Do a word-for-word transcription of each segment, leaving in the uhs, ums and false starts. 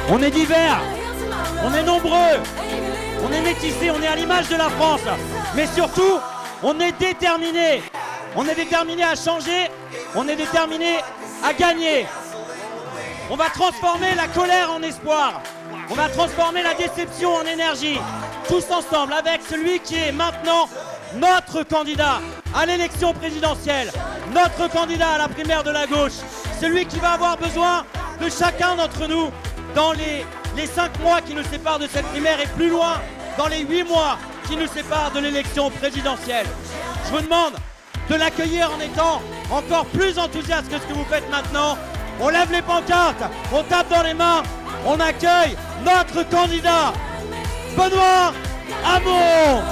On est divers, on est nombreux, on est métissés, on est à l'image de la France. Mais surtout, on est déterminés. On est déterminés à changer, on est déterminés à gagner. On va transformer la colère en espoir. On va transformer la déception en énergie. Tous ensemble, avec celui qui est maintenant notre candidat à l'élection présidentielle, notre candidat à la primaire de la gauche, celui qui va avoir besoin de chacun d'entre nous dans les, les cinq mois qui nous séparent de cette primaire et plus loin, dans les huit mois qui nous séparent de l'élection présidentielle. Je vous demande de l'accueillir en étant encore plus enthousiaste que ce que vous faites maintenant. On lève les pancartes, on tape dans les mains, on accueille notre candidat, Benoît Hamon.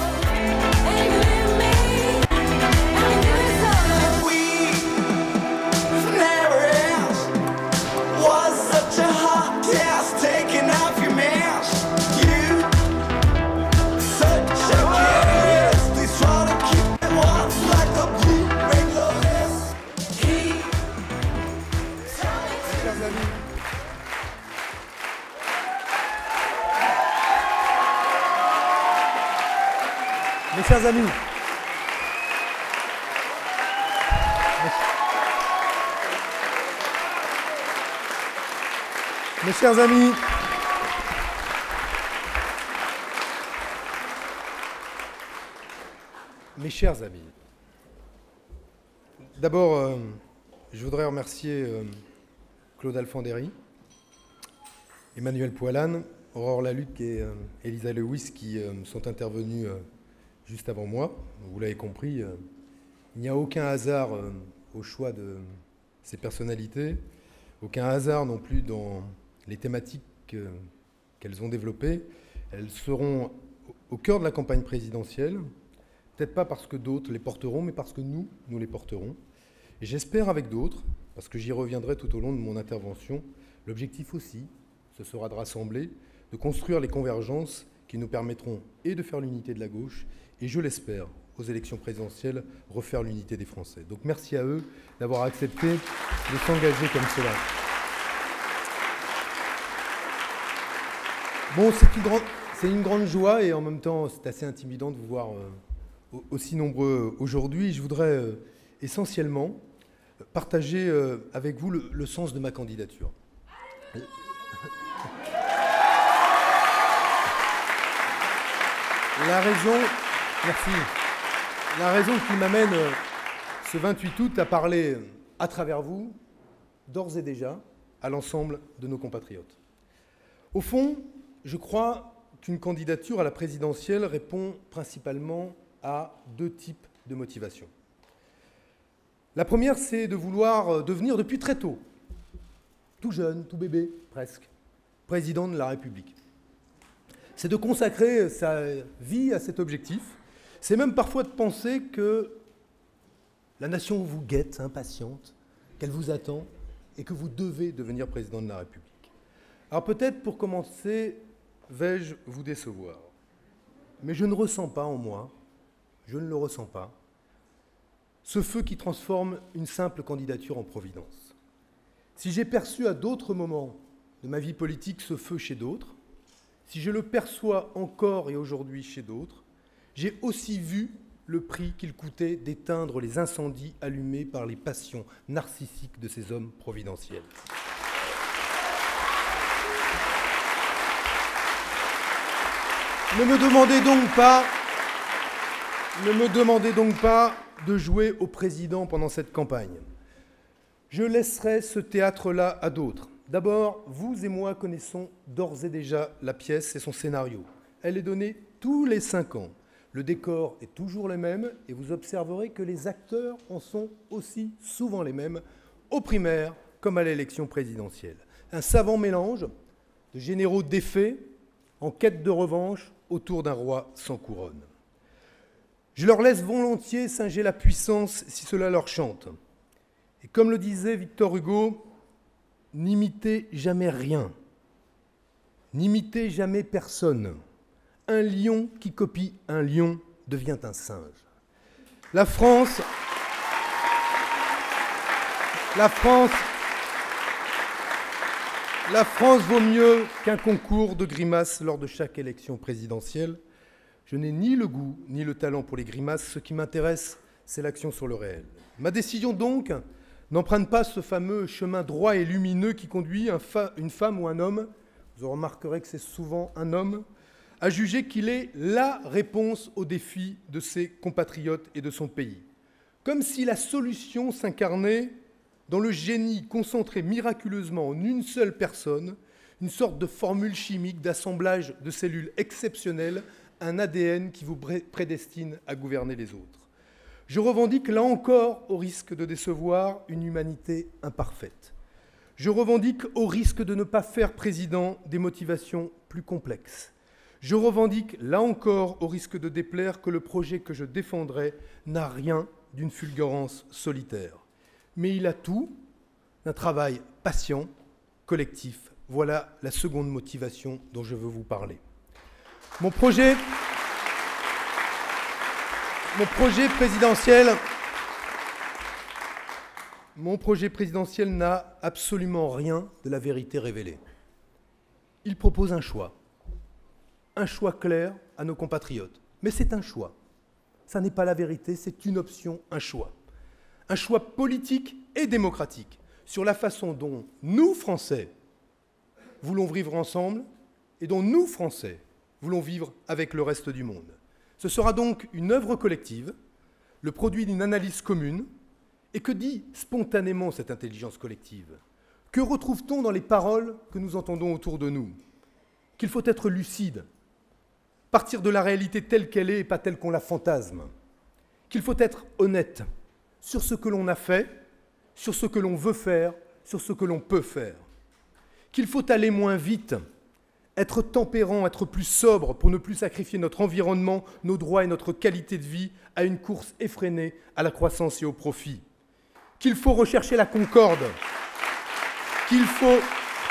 Mes chers amis, mes chers amis, mes chers amis, d'abord, euh, je voudrais remercier euh, Claude Alfandéry, Emmanuel Poilane, Aurore Lalucq et euh, Elisa Lewis qui euh, sont intervenus euh, juste avant moi. Vous l'avez compris, euh, il n'y a aucun hasard euh, au choix de ces personnalités, aucun hasard non plus dans les thématiques euh, qu'elles ont développées. Elles seront au cœur de la campagne présidentielle, peut-être pas parce que d'autres les porteront, mais parce que nous, nous les porterons. Et j'espère avec d'autres, parce que j'y reviendrai tout au long de mon intervention, l'objectif aussi, ce sera de rassembler, de construire les convergences qui nous permettront et de faire l'unité de la gauche, et je l'espère, aux élections présidentielles, refaire l'unité des Français. Donc merci à eux d'avoir accepté de s'engager comme cela. Bon, c'est une, grande, c'est une grande joie et en même temps, c'est assez intimidant de vous voir euh, aussi nombreux aujourd'hui. Je voudrais euh, essentiellement partager euh, avec vous le, le sens de ma candidature. La raison, merci, la raison qui m'amène euh, ce vingt-huit août à parler euh, à travers vous, d'ores et déjà, à l'ensemble de nos compatriotes. Au fond, je crois qu'une candidature à la présidentielle répond principalement à deux types de motivations. La première, c'est de vouloir devenir depuis très tôt, tout jeune, tout bébé, presque, président de la République. C'est de consacrer sa vie à cet objectif. C'est même parfois de penser que la nation vous guette, impatiente, qu'elle vous attend et que vous devez devenir président de la République. Alors peut-être pour commencer, vais-je vous décevoir. Mais je ne ressens pas en moi, je ne le ressens pas, ce feu qui transforme une simple candidature en providence. Si j'ai perçu à d'autres moments de ma vie politique ce feu chez d'autres, si je le perçois encore et aujourd'hui chez d'autres, j'ai aussi vu le prix qu'il coûtait d'éteindre les incendies allumés par les passions narcissiques de ces hommes providentiels. Ne me demandez donc pas, ne me demandez donc pas de jouer au président pendant cette campagne. Je laisserai ce théâtre-là à d'autres. D'abord, vous et moi connaissons d'ores et déjà la pièce et son scénario. Elle est donnée tous les cinq ans. Le décor est toujours le même et vous observerez que les acteurs en sont aussi souvent les mêmes, aux primaires comme à l'élection présidentielle. Un savant mélange de généraux défaits en quête de revanche autour d'un roi sans couronne. Je leur laisse volontiers singer la puissance si cela leur chante. Et comme le disait Victor Hugo, n'imitez jamais rien, n'imitez jamais personne. Un lion qui copie un lion devient un singe. La France, la France, La France vaut mieux qu'un concours de grimaces lors de chaque élection présidentielle. Je n'ai ni le goût ni le talent pour les grimaces. Ce qui m'intéresse, c'est l'action sur le réel. Ma décision donc n'emprunte pas ce fameux chemin droit et lumineux qui conduit un fa- une femme ou un homme, vous remarquerez que c'est souvent un homme, à juger qu'il est la réponse aux défis de ses compatriotes et de son pays. Comme si la solution s'incarnait dans le génie concentré miraculeusement en une seule personne, une sorte de formule chimique d'assemblage de cellules exceptionnelles, un A D N qui vous prédestine à gouverner les autres. Je revendique, là encore, au risque de décevoir, une humanité imparfaite. Je revendique, au risque de ne pas faire président, des motivations plus complexes. Je revendique, là encore, au risque de déplaire, que le projet que je défendrai n'a rien d'une fulgurance solitaire. Mais il a tout d'un travail patient, collectif. Voilà la seconde motivation dont je veux vous parler. Mon projet, mon projet présidentiel, mon projet présidentiel n'a absolument rien de la vérité révélée. Il propose un choix, un choix clair à nos compatriotes. Mais c'est un choix. Ça n'est pas la vérité, c'est une option, un choix. Un choix politique et démocratique sur la façon dont nous, Français, voulons vivre ensemble et dont nous, Français, voulons vivre avec le reste du monde. Ce sera donc une œuvre collective, le produit d'une analyse commune. Et que dit spontanément cette intelligence collective? Que retrouve-t-on dans les paroles que nous entendons autour de nous? Qu'il faut être lucide, partir de la réalité telle qu'elle est et pas telle qu'on la fantasme. Qu'il faut être honnête sur ce que l'on a fait, sur ce que l'on veut faire, sur ce que l'on peut faire. Qu'il faut aller moins vite, être tempérant, être plus sobre pour ne plus sacrifier notre environnement, nos droits et notre qualité de vie à une course effrénée à la croissance et au profit. Qu'il faut rechercher la concorde, qu'il faut,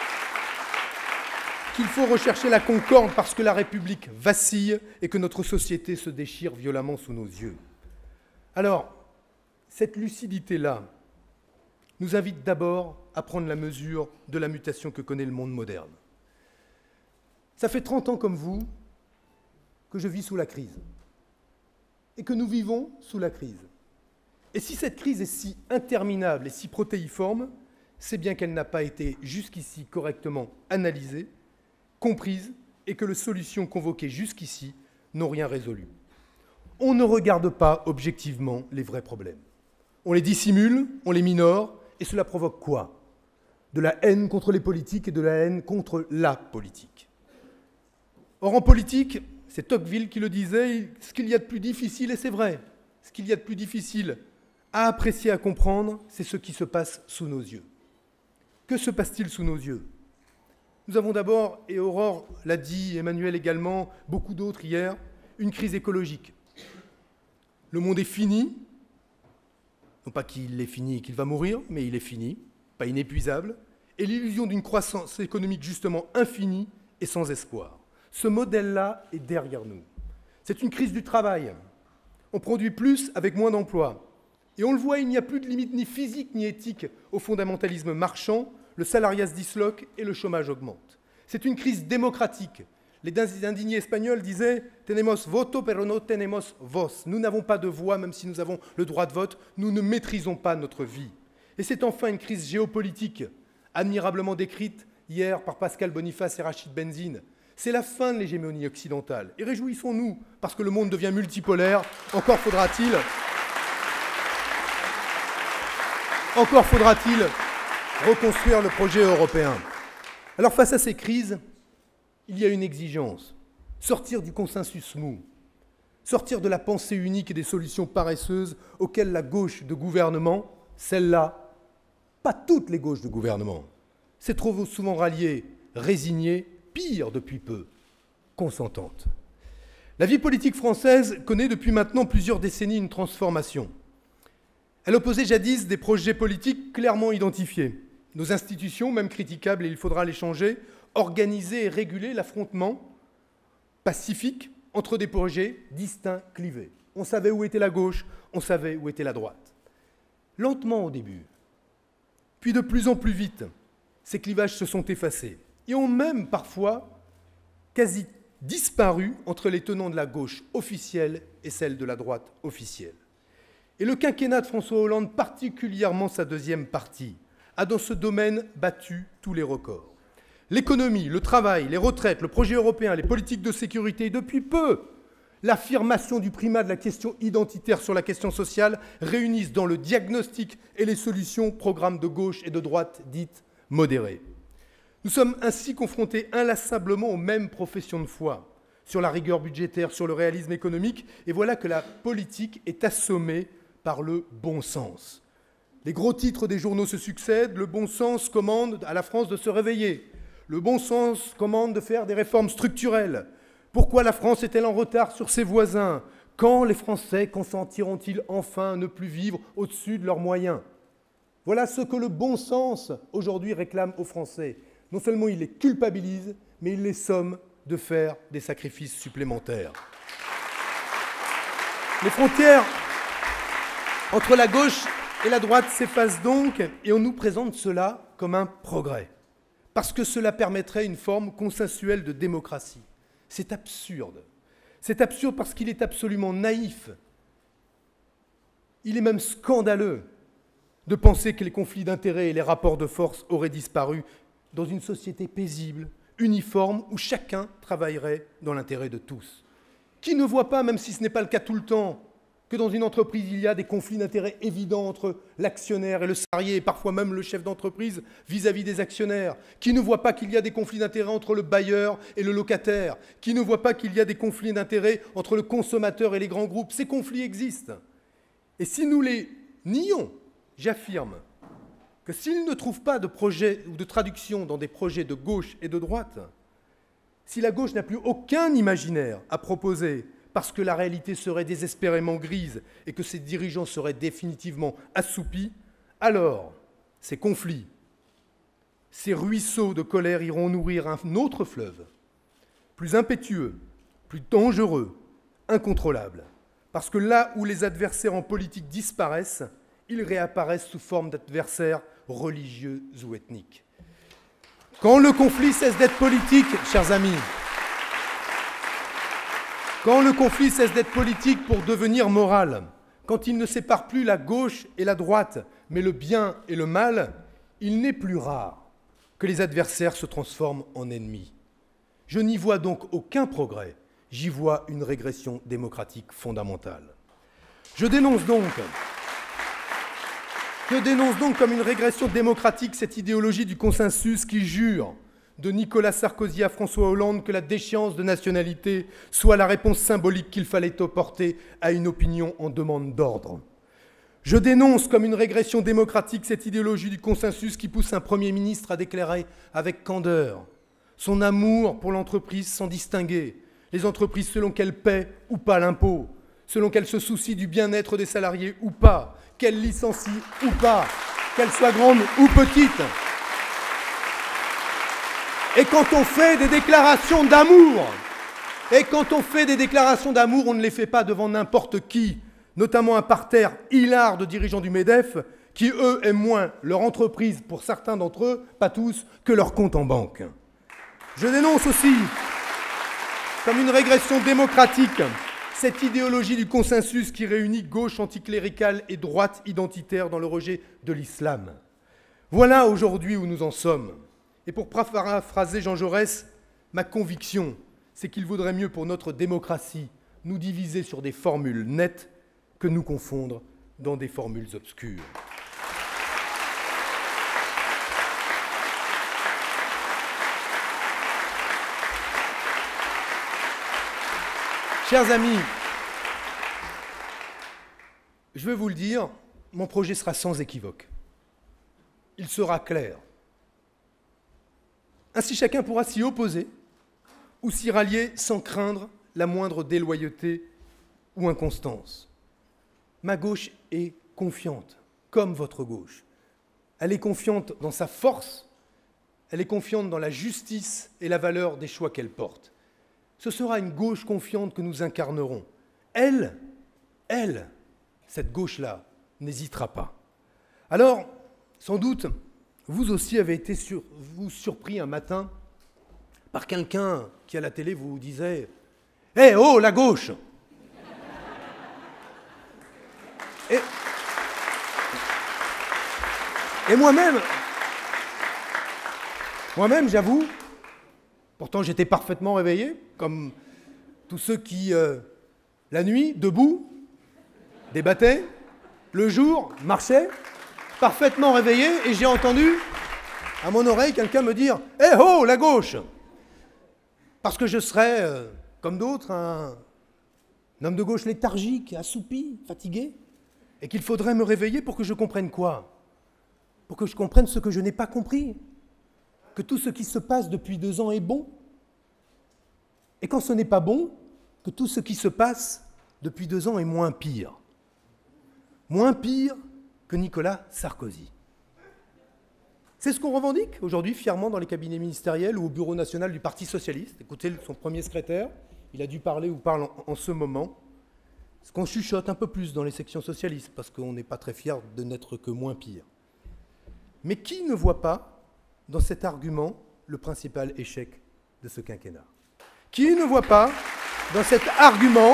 qu'il faut rechercher la concorde parce que la République vacille et que notre société se déchire violemment sous nos yeux. Alors, cette lucidité-là nous invite d'abord à prendre la mesure de la mutation que connaît le monde moderne. Ça fait trente ans comme vous que je vis sous la crise et que nous vivons sous la crise. Et si cette crise est si interminable et si protéiforme, c'est bien qu'elle n'a pas été jusqu'ici correctement analysée, comprise, et que les solutions convoquées jusqu'ici n'ont rien résolu. On ne regarde pas objectivement les vrais problèmes. On les dissimule, on les minore, et cela provoque quoi? De la haine contre les politiques et de la haine contre la politique. Or, en politique, c'est Tocqueville qui le disait, ce qu'il y a de plus difficile, et c'est vrai, ce qu'il y a de plus difficile à apprécier, à comprendre, c'est ce qui se passe sous nos yeux. Que se passe-t-il sous nos yeux? Nous avons d'abord, et Aurore l'a dit, Emmanuel également, beaucoup d'autres hier, une crise écologique. Le monde est fini, non pas qu'il est fini et qu'il va mourir, mais il est fini, pas inépuisable, et l'illusion d'une croissance économique justement infinie et sans espoir. Ce modèle-là est derrière nous. C'est une crise du travail. On produit plus avec moins d'emplois. Et on le voit, il n'y a plus de limite ni physique ni éthique au fondamentalisme marchand, le salariat se disloque et le chômage augmente. C'est une crise démocratique. Les indignés espagnols disaient « Tenemos voto, pero no tenemos voz ». Nous n'avons pas de voix, même si nous avons le droit de vote, nous ne maîtrisons pas notre vie. Et c'est enfin une crise géopolitique, admirablement décrite hier par Pascal Boniface et Rachid Benzine. C'est la fin de l'hégémonie occidentale. Et réjouissons-nous, parce que le monde devient multipolaire, encore faudra-t-il... Encore faudra-t-il reconstruire le projet européen. Alors face à ces crises, il y a une exigence. Sortir du consensus mou. Sortir de la pensée unique et des solutions paresseuses auxquelles la gauche de gouvernement, celle-là, pas toutes les gauches de gouvernement, s'est trop souvent ralliée, résignée, pire depuis peu, consentante. La vie politique française connaît depuis maintenant plusieurs décennies une transformation. Elle opposait jadis des projets politiques clairement identifiés. Nos institutions, même critiquables, et il faudra les changer, organisaient et régulaient l'affrontement pacifique entre des projets distincts, clivés. On savait où était la gauche, on savait où était la droite. Lentement au début, puis de plus en plus vite, ces clivages se sont effacés et ont même parfois quasi disparu entre les tenants de la gauche officielle et celle de la droite officielle. Et le quinquennat de François Hollande, particulièrement sa deuxième partie, a dans ce domaine battu tous les records. L'économie, le travail, les retraites, le projet européen, les politiques de sécurité, et depuis peu, l'affirmation du primat de la question identitaire sur la question sociale réunissent dans le diagnostic et les solutions programmes de gauche et de droite dites modérées. Nous sommes ainsi confrontés inlassablement aux mêmes professions de foi, sur la rigueur budgétaire, sur le réalisme économique, et voilà que la politique est assommée par le bon sens. Les gros titres des journaux se succèdent, le bon sens commande à la France de se réveiller, le bon sens commande de faire des réformes structurelles. Pourquoi la France est-elle en retard sur ses voisins? Quand les Français consentiront-ils enfin à ne plus vivre au-dessus de leurs moyens? Voilà ce que le bon sens aujourd'hui réclame aux Français. Non seulement il les culpabilise, mais il les somme de faire des sacrifices supplémentaires. Les frontières entre la gauche et la droite s'effacent donc, et on nous présente cela comme un progrès, parce que cela permettrait une forme consensuelle de démocratie. C'est absurde. C'est absurde parce qu'il est absolument naïf. Il est même scandaleux de penser que les conflits d'intérêts et les rapports de force auraient disparu dans une société paisible, uniforme, où chacun travaillerait dans l'intérêt de tous. Qui ne voit pas, même si ce n'est pas le cas tout le temps, que dans une entreprise, il y a des conflits d'intérêts évidents entre l'actionnaire et le salarié, et parfois même le chef d'entreprise vis-à-vis des actionnaires? Qui ne voit pas qu'il y a des conflits d'intérêts entre le bailleur et le locataire? Qui ne voit pas qu'il y a des conflits d'intérêts entre le consommateur et les grands groupes? Ces conflits existent. Et si nous les nions, j'affirme que s'ils ne trouvent pas de projet ou de traduction dans des projets de gauche et de droite, si la gauche n'a plus aucun imaginaire à proposer, parce que la réalité serait désespérément grise et que ses dirigeants seraient définitivement assoupis, alors ces conflits, ces ruisseaux de colère iront nourrir un autre fleuve, plus impétueux, plus dangereux, incontrôlable. Parce que là où les adversaires en politique disparaissent, ils réapparaissent sous forme d'adversaires religieux ou ethniques. Quand le conflit cesse d'être politique, chers amis, quand le conflit cesse d'être politique pour devenir moral, quand il ne sépare plus la gauche et la droite, mais le bien et le mal, il n'est plus rare que les adversaires se transforment en ennemis. Je n'y vois donc aucun progrès, j'y vois une régression démocratique fondamentale. Je dénonce donc, je dénonce donc comme une régression démocratique cette idéologie du consensus qui jure, de Nicolas Sarkozy à François Hollande, que la déchéance de nationalité soit la réponse symbolique qu'il fallait apporter à une opinion en demande d'ordre. Je dénonce comme une régression démocratique cette idéologie du consensus qui pousse un Premier ministre à déclarer avec candeur son amour pour l'entreprise sans distinguer les entreprises selon qu'elles paient ou pas l'impôt, selon qu'elles se soucient du bien-être des salariés ou pas, qu'elles licencient ou pas, qu'elles soient grandes ou petites. Et quand on fait des déclarations d'amour, et quand on fait des déclarations d'amour, on ne les fait pas devant n'importe qui, notamment un parterre hilar de dirigeants du MEDEF, qui, eux, aiment moins leur entreprise, pour certains d'entre eux, pas tous, que leur compte en banque. Je dénonce aussi, comme une régression démocratique, cette idéologie du consensus qui réunit gauche anticléricale et droite identitaire dans le rejet de l'islam. Voilà aujourd'hui où nous en sommes. Et pour paraphraser Jean Jaurès, ma conviction, c'est qu'il vaudrait mieux pour notre démocratie nous diviser sur des formules nettes que nous confondre dans des formules obscures. Chers amis, je vais vous le dire, mon projet sera sans équivoque. Il sera clair. Ainsi, chacun pourra s'y opposer ou s'y rallier sans craindre la moindre déloyauté ou inconstance. Ma gauche est confiante, comme votre gauche. Elle est confiante dans sa force, elle est confiante dans la justice et la valeur des choix qu'elle porte. Ce sera une gauche confiante que nous incarnerons. Elle, elle, cette gauche-là, n'hésitera pas. Alors, sans doute, vous aussi avez été sur, vous surpris un matin par quelqu'un qui, à la télé, vous disait « Hé, hey, oh, la gauche !» Et, et moi-même, moi-même, j'avoue, pourtant j'étais parfaitement réveillé, comme tous ceux qui, euh, la nuit, debout, débattaient, le jour, marchaient, parfaitement réveillé, et j'ai entendu à mon oreille quelqu'un me dire « Hé, oh, la gauche !» Parce que je serais, euh, comme d'autres, un, un homme de gauche léthargique, assoupi, fatigué, et qu'il faudrait me réveiller pour que je comprenne quoi? Pour que je comprenne ce que je n'ai pas compris, que tout ce qui se passe depuis deux ans est bon, et quand ce n'est pas bon, que tout ce qui se passe depuis deux ans est moins pire. Moins pire que Nicolas Sarkozy. C'est ce qu'on revendique aujourd'hui fièrement dans les cabinets ministériels ou au bureau national du Parti socialiste. Écoutez son premier secrétaire, il a dû parler ou parle en, en ce moment. Ce qu'on chuchote un peu plus dans les sections socialistes, parce qu'on n'est pas très fiers de n'être que moins pire. Mais qui ne voit pas dans cet argument le principal échec de ce quinquennat? Qui ne voit pas dans cet argument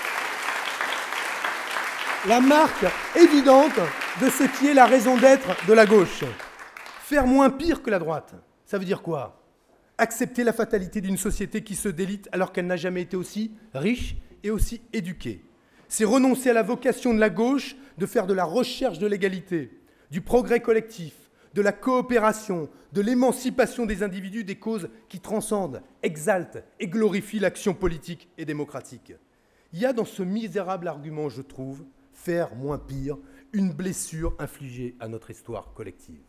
la marque évidente de ce qui est la raison d'être de la gauche? Faire moins pire que la droite, ça veut dire quoi? Accepter la fatalité d'une société qui se délite alors qu'elle n'a jamais été aussi riche et aussi éduquée. C'est renoncer à la vocation de la gauche de faire de la recherche de l'égalité, du progrès collectif, de la coopération, de l'émancipation des individus des causes qui transcendent, exaltent et glorifient l'action politique et démocratique. Il y a dans ce misérable argument, je trouve, faire moins pire, une blessure infligée à notre histoire collective.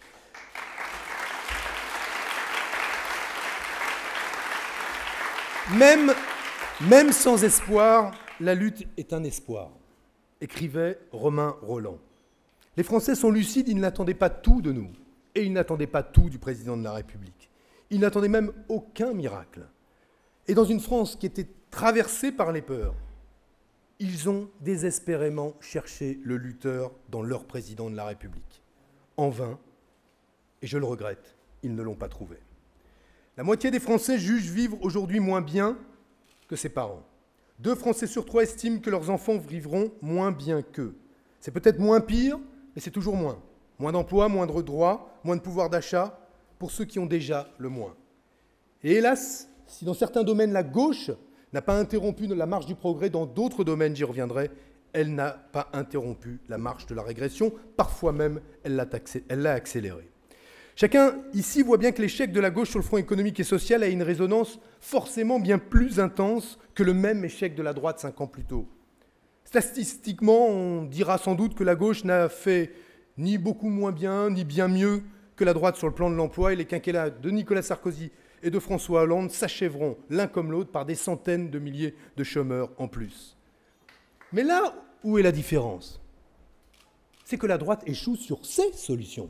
Même, même sans espoir, la lutte est un espoir, écrivait Romain Rolland. Les Français sont lucides, ils n'attendaient pas tout de nous, et ils n'attendaient pas tout du président de la République. Ils n'attendaient même aucun miracle. Et dans une France qui était traversée par les peurs, ils ont désespérément cherché le lutteur dans leur président de la République. En vain, et je le regrette, ils ne l'ont pas trouvé. La moitié des Français jugent vivre aujourd'hui moins bien que ses parents. Deux Français sur trois estiment que leurs enfants vivront moins bien qu'eux. C'est peut-être moins pire, mais c'est toujours moins. Moins d'emplois, moindre droits, moins de pouvoir d'achat pour ceux qui ont déjà le moins. Et hélas, si dans certains domaines la gauche n'a pas interrompu la marche du progrès, dans d'autres domaines, j'y reviendrai, elle n'a pas interrompu la marche de la régression, parfois même elle l'a accélérée. Chacun ici voit bien que l'échec de la gauche sur le front économique et social a une résonance forcément bien plus intense que le même échec de la droite cinq ans plus tôt. Statistiquement, on dira sans doute que la gauche n'a fait ni beaucoup moins bien, ni bien mieux que la droite sur le plan de l'emploi, et les quinquennats de Nicolas Sarkozy et de François Hollande s'achèveront l'un comme l'autre par des centaines de milliers de chômeurs en plus. Mais là où est la différence, c'est que la droite échoue sur ses solutions.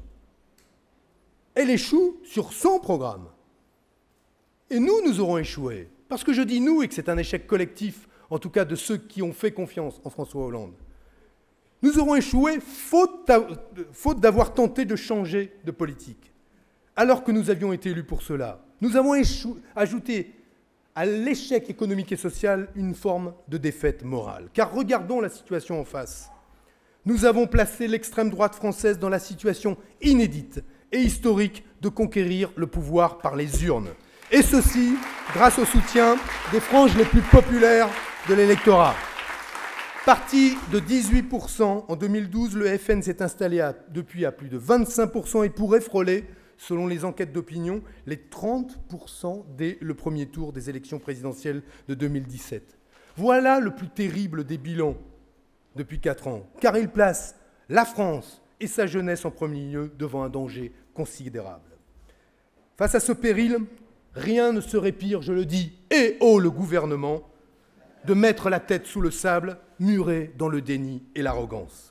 Elle échoue sur son programme. Et nous, nous aurons échoué. Parce que je dis nous et que c'est un échec collectif, en tout cas de ceux qui ont fait confiance en François Hollande. Nous aurons échoué faute d'avoir tenté de changer de politique, alors que nous avions été élus pour cela. Nous avons échoué, ajouté à l'échec économique et social une forme de défaite morale. Car regardons la situation en face. Nous avons placé l'extrême droite française dans la situation inédite et historique de conquérir le pouvoir par les urnes. Et ceci grâce au soutien des franges les plus populaires de l'électorat. Parti de dix-huit pour cent en deux mille douze, le F N s'est installé à, depuis à plus de vingt-cinq pour cent et pourrait frôler, selon les enquêtes d'opinion, les trente pour cent dès le premier tour des élections présidentielles de deux mille dix-sept. Voilà le plus terrible des bilans depuis quatre ans, car il place la France et sa jeunesse en premier lieu devant un danger considérable. Face à ce péril, rien ne serait pire, je le dis, et oh le gouvernement, de mettre la tête sous le sable, muré dans le déni et l'arrogance.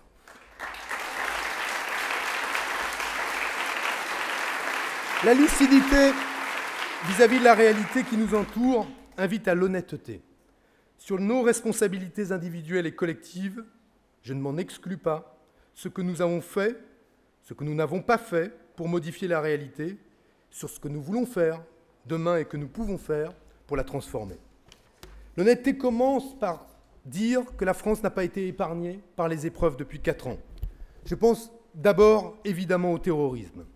La lucidité vis-à-vis de la réalité qui nous entoure invite à l'honnêteté. Sur nos responsabilités individuelles et collectives, je ne m'en exclus pas, ce que nous avons fait, ce que nous n'avons pas fait, pour modifier la réalité, sur ce que nous voulons faire demain et que nous pouvons faire pour la transformer. L'honnêteté commence par dire que la France n'a pas été épargnée par les épreuves depuis quatre ans. Je pense d'abord, évidemment, au terrorisme.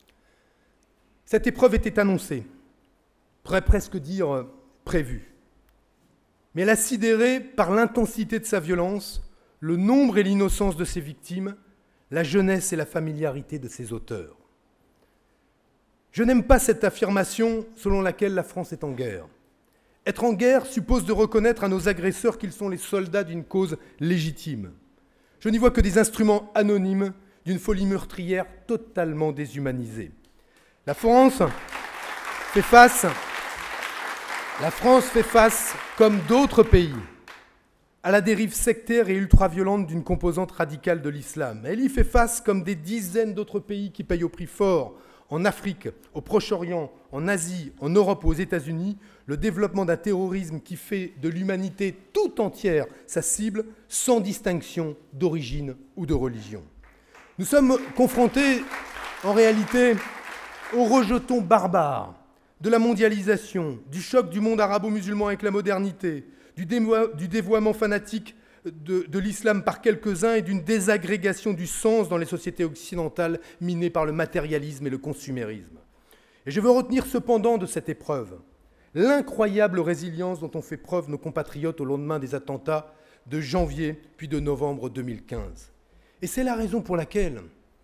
Cette épreuve était annoncée, on pourrait presque dire prévue. Mais elle a sidéré par l'intensité de sa violence, le nombre et l'innocence de ses victimes, la jeunesse et la familiarité de ses auteurs. Je n'aime pas cette affirmation selon laquelle la France est en guerre. Être en guerre suppose de reconnaître à nos agresseurs qu'ils sont les soldats d'une cause légitime. Je n'y vois que des instruments anonymes d'une folie meurtrière totalement déshumanisée. La France fait face, la France fait face, comme d'autres pays, à la dérive sectaire et ultra-violente d'une composante radicale de l'islam. Elle y fait face, comme des dizaines d'autres pays qui payent au prix fort, en Afrique, au Proche-Orient, en Asie, en Europe ou aux États-Unis, le développement d'un terrorisme qui fait de l'humanité tout entière sa cible, sans distinction d'origine ou de religion. Nous sommes confrontés, en réalité, aux rejetons barbares de la mondialisation, du choc du monde arabo-musulman avec la modernité, du, dévo- du dévoiement fanatique de, de l'islam par quelques-uns et d'une désagrégation du sens dans les sociétés occidentales minées par le matérialisme et le consumérisme. Et je veux retenir cependant de cette épreuve l'incroyable résilience dont ont fait preuve nos compatriotes au lendemain des attentats de janvier puis de novembre deux mille quinze. Et c'est la raison pour laquelle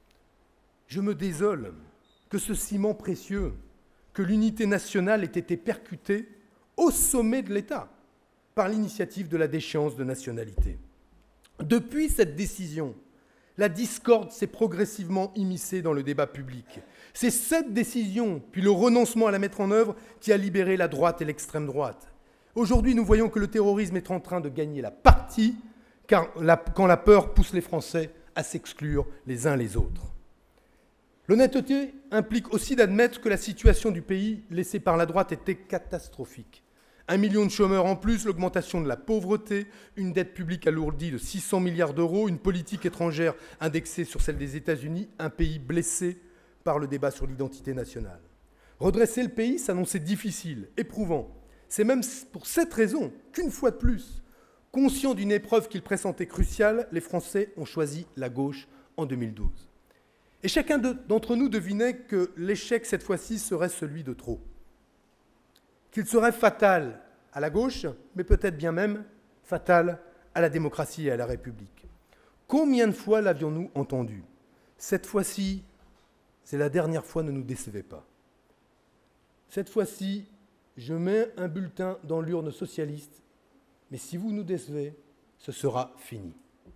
je me désole que ce ciment précieux, que l'unité nationale ait été percutée au sommet de l'État par l'initiative de la déchéance de nationalité. Depuis cette décision, la discorde s'est progressivement immiscée dans le débat public. C'est cette décision, puis le renoncement à la mettre en œuvre, qui a libéré la droite et l'extrême droite. Aujourd'hui, nous voyons que le terrorisme est en train de gagner la partie, car la, quand la peur pousse les Français à s'exclure les uns les autres. L'honnêteté implique aussi d'admettre que la situation du pays laissée par la droite était catastrophique. Un million de chômeurs en plus, l'augmentation de la pauvreté, une dette publique alourdie de six cents milliards d'euros, une politique étrangère indexée sur celle des États-Unis, un pays blessé par le débat sur l'identité nationale. Redresser le pays s'annonçait difficile, éprouvant. C'est même pour cette raison qu'une fois de plus, conscients d'une épreuve qu'ils pressentaient cruciale, les Français ont choisi la gauche en deux mille douze. Et chacun d'entre nous devinait que l'échec, cette fois-ci, serait celui de trop. Qu'il serait fatal à la gauche, mais peut-être bien même fatal à la démocratie et à la République. Combien de fois l'avions-nous entendu ? Cette fois-ci, c'est la dernière fois, ne nous décevez pas. Cette fois-ci, je mets un bulletin dans l'urne socialiste, mais si vous nous décevez, ce sera fini.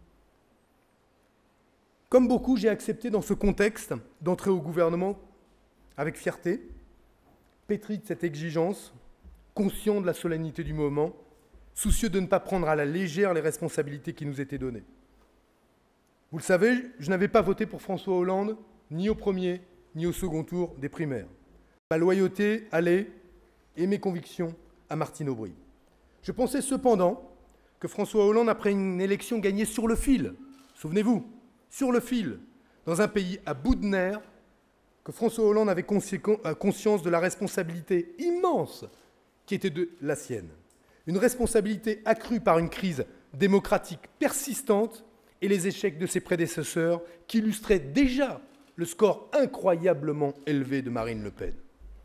Comme beaucoup, j'ai accepté dans ce contexte d'entrer au gouvernement avec fierté, pétri de cette exigence, conscient de la solennité du moment, soucieux de ne pas prendre à la légère les responsabilités qui nous étaient données. Vous le savez, je n'avais pas voté pour François Hollande, ni au premier, ni au second tour des primaires. Ma loyauté allait, et mes convictions, à Martine Aubry. Je pensais cependant que François Hollande, après une élection gagnée sur le fil, souvenez-vous, sur le fil, dans un pays à bout de nerfs, que François Hollande avait conscience de la responsabilité immense qui était de la sienne. Une responsabilité accrue par une crise démocratique persistante et les échecs de ses prédécesseurs qui illustraient déjà le score incroyablement élevé de Marine Le Pen.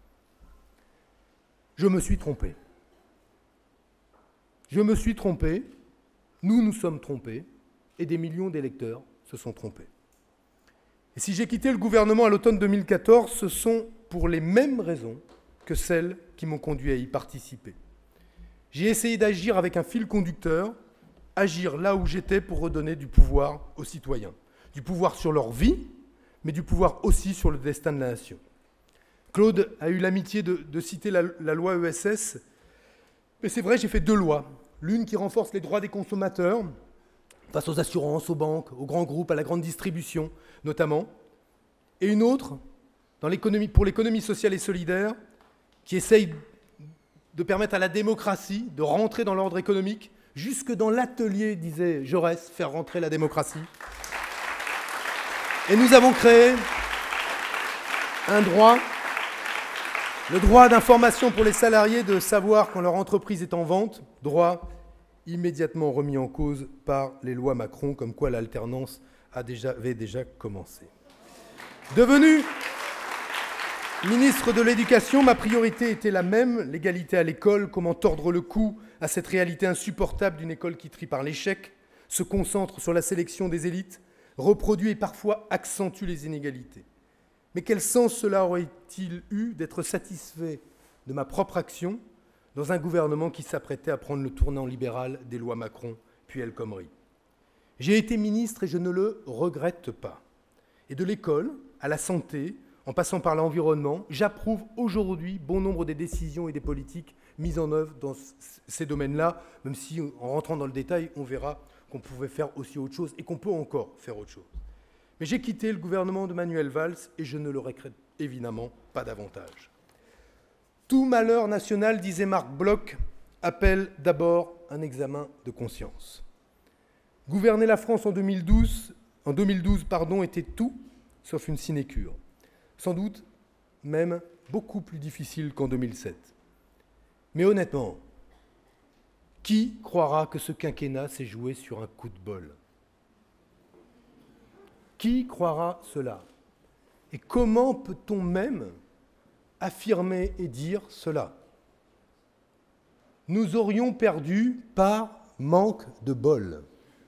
Je me suis trompé. Je me suis trompé, nous nous sommes trompés, et des millions d'électeurs se sont trompés. Et si j'ai quitté le gouvernement à l'automne deux mille quatorze, ce sont pour les mêmes raisons que celles qui m'ont conduit à y participer. J'ai essayé d'agir avec un fil conducteur, agir là où j'étais pour redonner du pouvoir aux citoyens. Du pouvoir sur leur vie, mais du pouvoir aussi sur le destin de la nation. Claude a eu l'amitié de, de citer la, la loi E S S, mais c'est vrai, j'ai fait deux lois. L'une qui renforce les droits des consommateurs, face aux assurances, aux banques, aux grands groupes, à la grande distribution notamment, et une autre dans l'économie, pour l'économie sociale et solidaire, qui essaye de permettre à la démocratie de rentrer dans l'ordre économique, jusque dans l'atelier, disait Jaurès, faire rentrer la démocratie. Et nous avons créé, Un droit, le droit d'information pour les salariés de savoir quand leur entreprise est en vente, droit immédiatement remis en cause par les lois Macron, comme quoi l'alternance a déjà, avait déjà commencé. Devenu ministre de l'Éducation, ma priorité était la même, l'égalité à l'école, comment tordre le cou à cette réalité insupportable d'une école qui trie par l'échec, se concentre sur la sélection des élites, reproduit et parfois accentue les inégalités. Mais quel sens cela aurait-il eu d'être satisfait de ma propre action dans un gouvernement qui s'apprêtait à prendre le tournant libéral des lois Macron puis El Khomri? J'ai été ministre et je ne le regrette pas. Et de l'école à la santé, en passant par l'environnement, j'approuve aujourd'hui bon nombre des décisions et des politiques mises en œuvre dans ces domaines-là, même si, en rentrant dans le détail, on verra qu'on pouvait faire aussi autre chose et qu'on peut encore faire autre chose. Mais j'ai quitté le gouvernement de Manuel Valls et je ne le regrette évidemment pas davantage. Tout malheur national, disait Marc Bloch, appelle d'abord un examen de conscience. Gouverner la France en deux mille douze, en deux mille douze pardon, était tout sauf une sinécure. Sans doute même beaucoup plus difficile qu'en deux mille sept. Mais honnêtement, qui croira que ce quinquennat s'est joué sur un coup de bol? Qui croira cela? Et comment peut-on même affirmer et dire cela? Nous aurions perdu par manque de bol.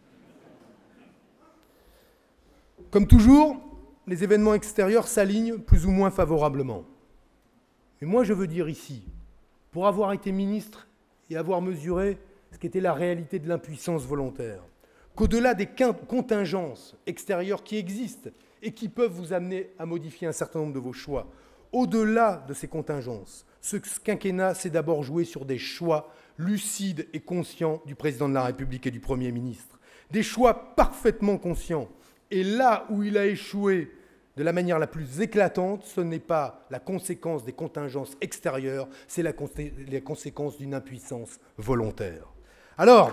Comme toujours, les événements extérieurs s'alignent plus ou moins favorablement. Mais moi, je veux dire ici, pour avoir été ministre et avoir mesuré ce qu'était la réalité de l'impuissance volontaire, qu'au-delà des contingences extérieures qui existent et qui peuvent vous amener à modifier un certain nombre de vos choix, au-delà de ces contingences, ce quinquennat s'est d'abord joué sur des choix lucides et conscients du président de la République et du Premier ministre. Des choix parfaitement conscients. Et là où il a échoué de la manière la plus éclatante, ce n'est pas la conséquence des contingences extérieures, c'est la, consé- la conséquence d'une impuissance volontaire. Alors,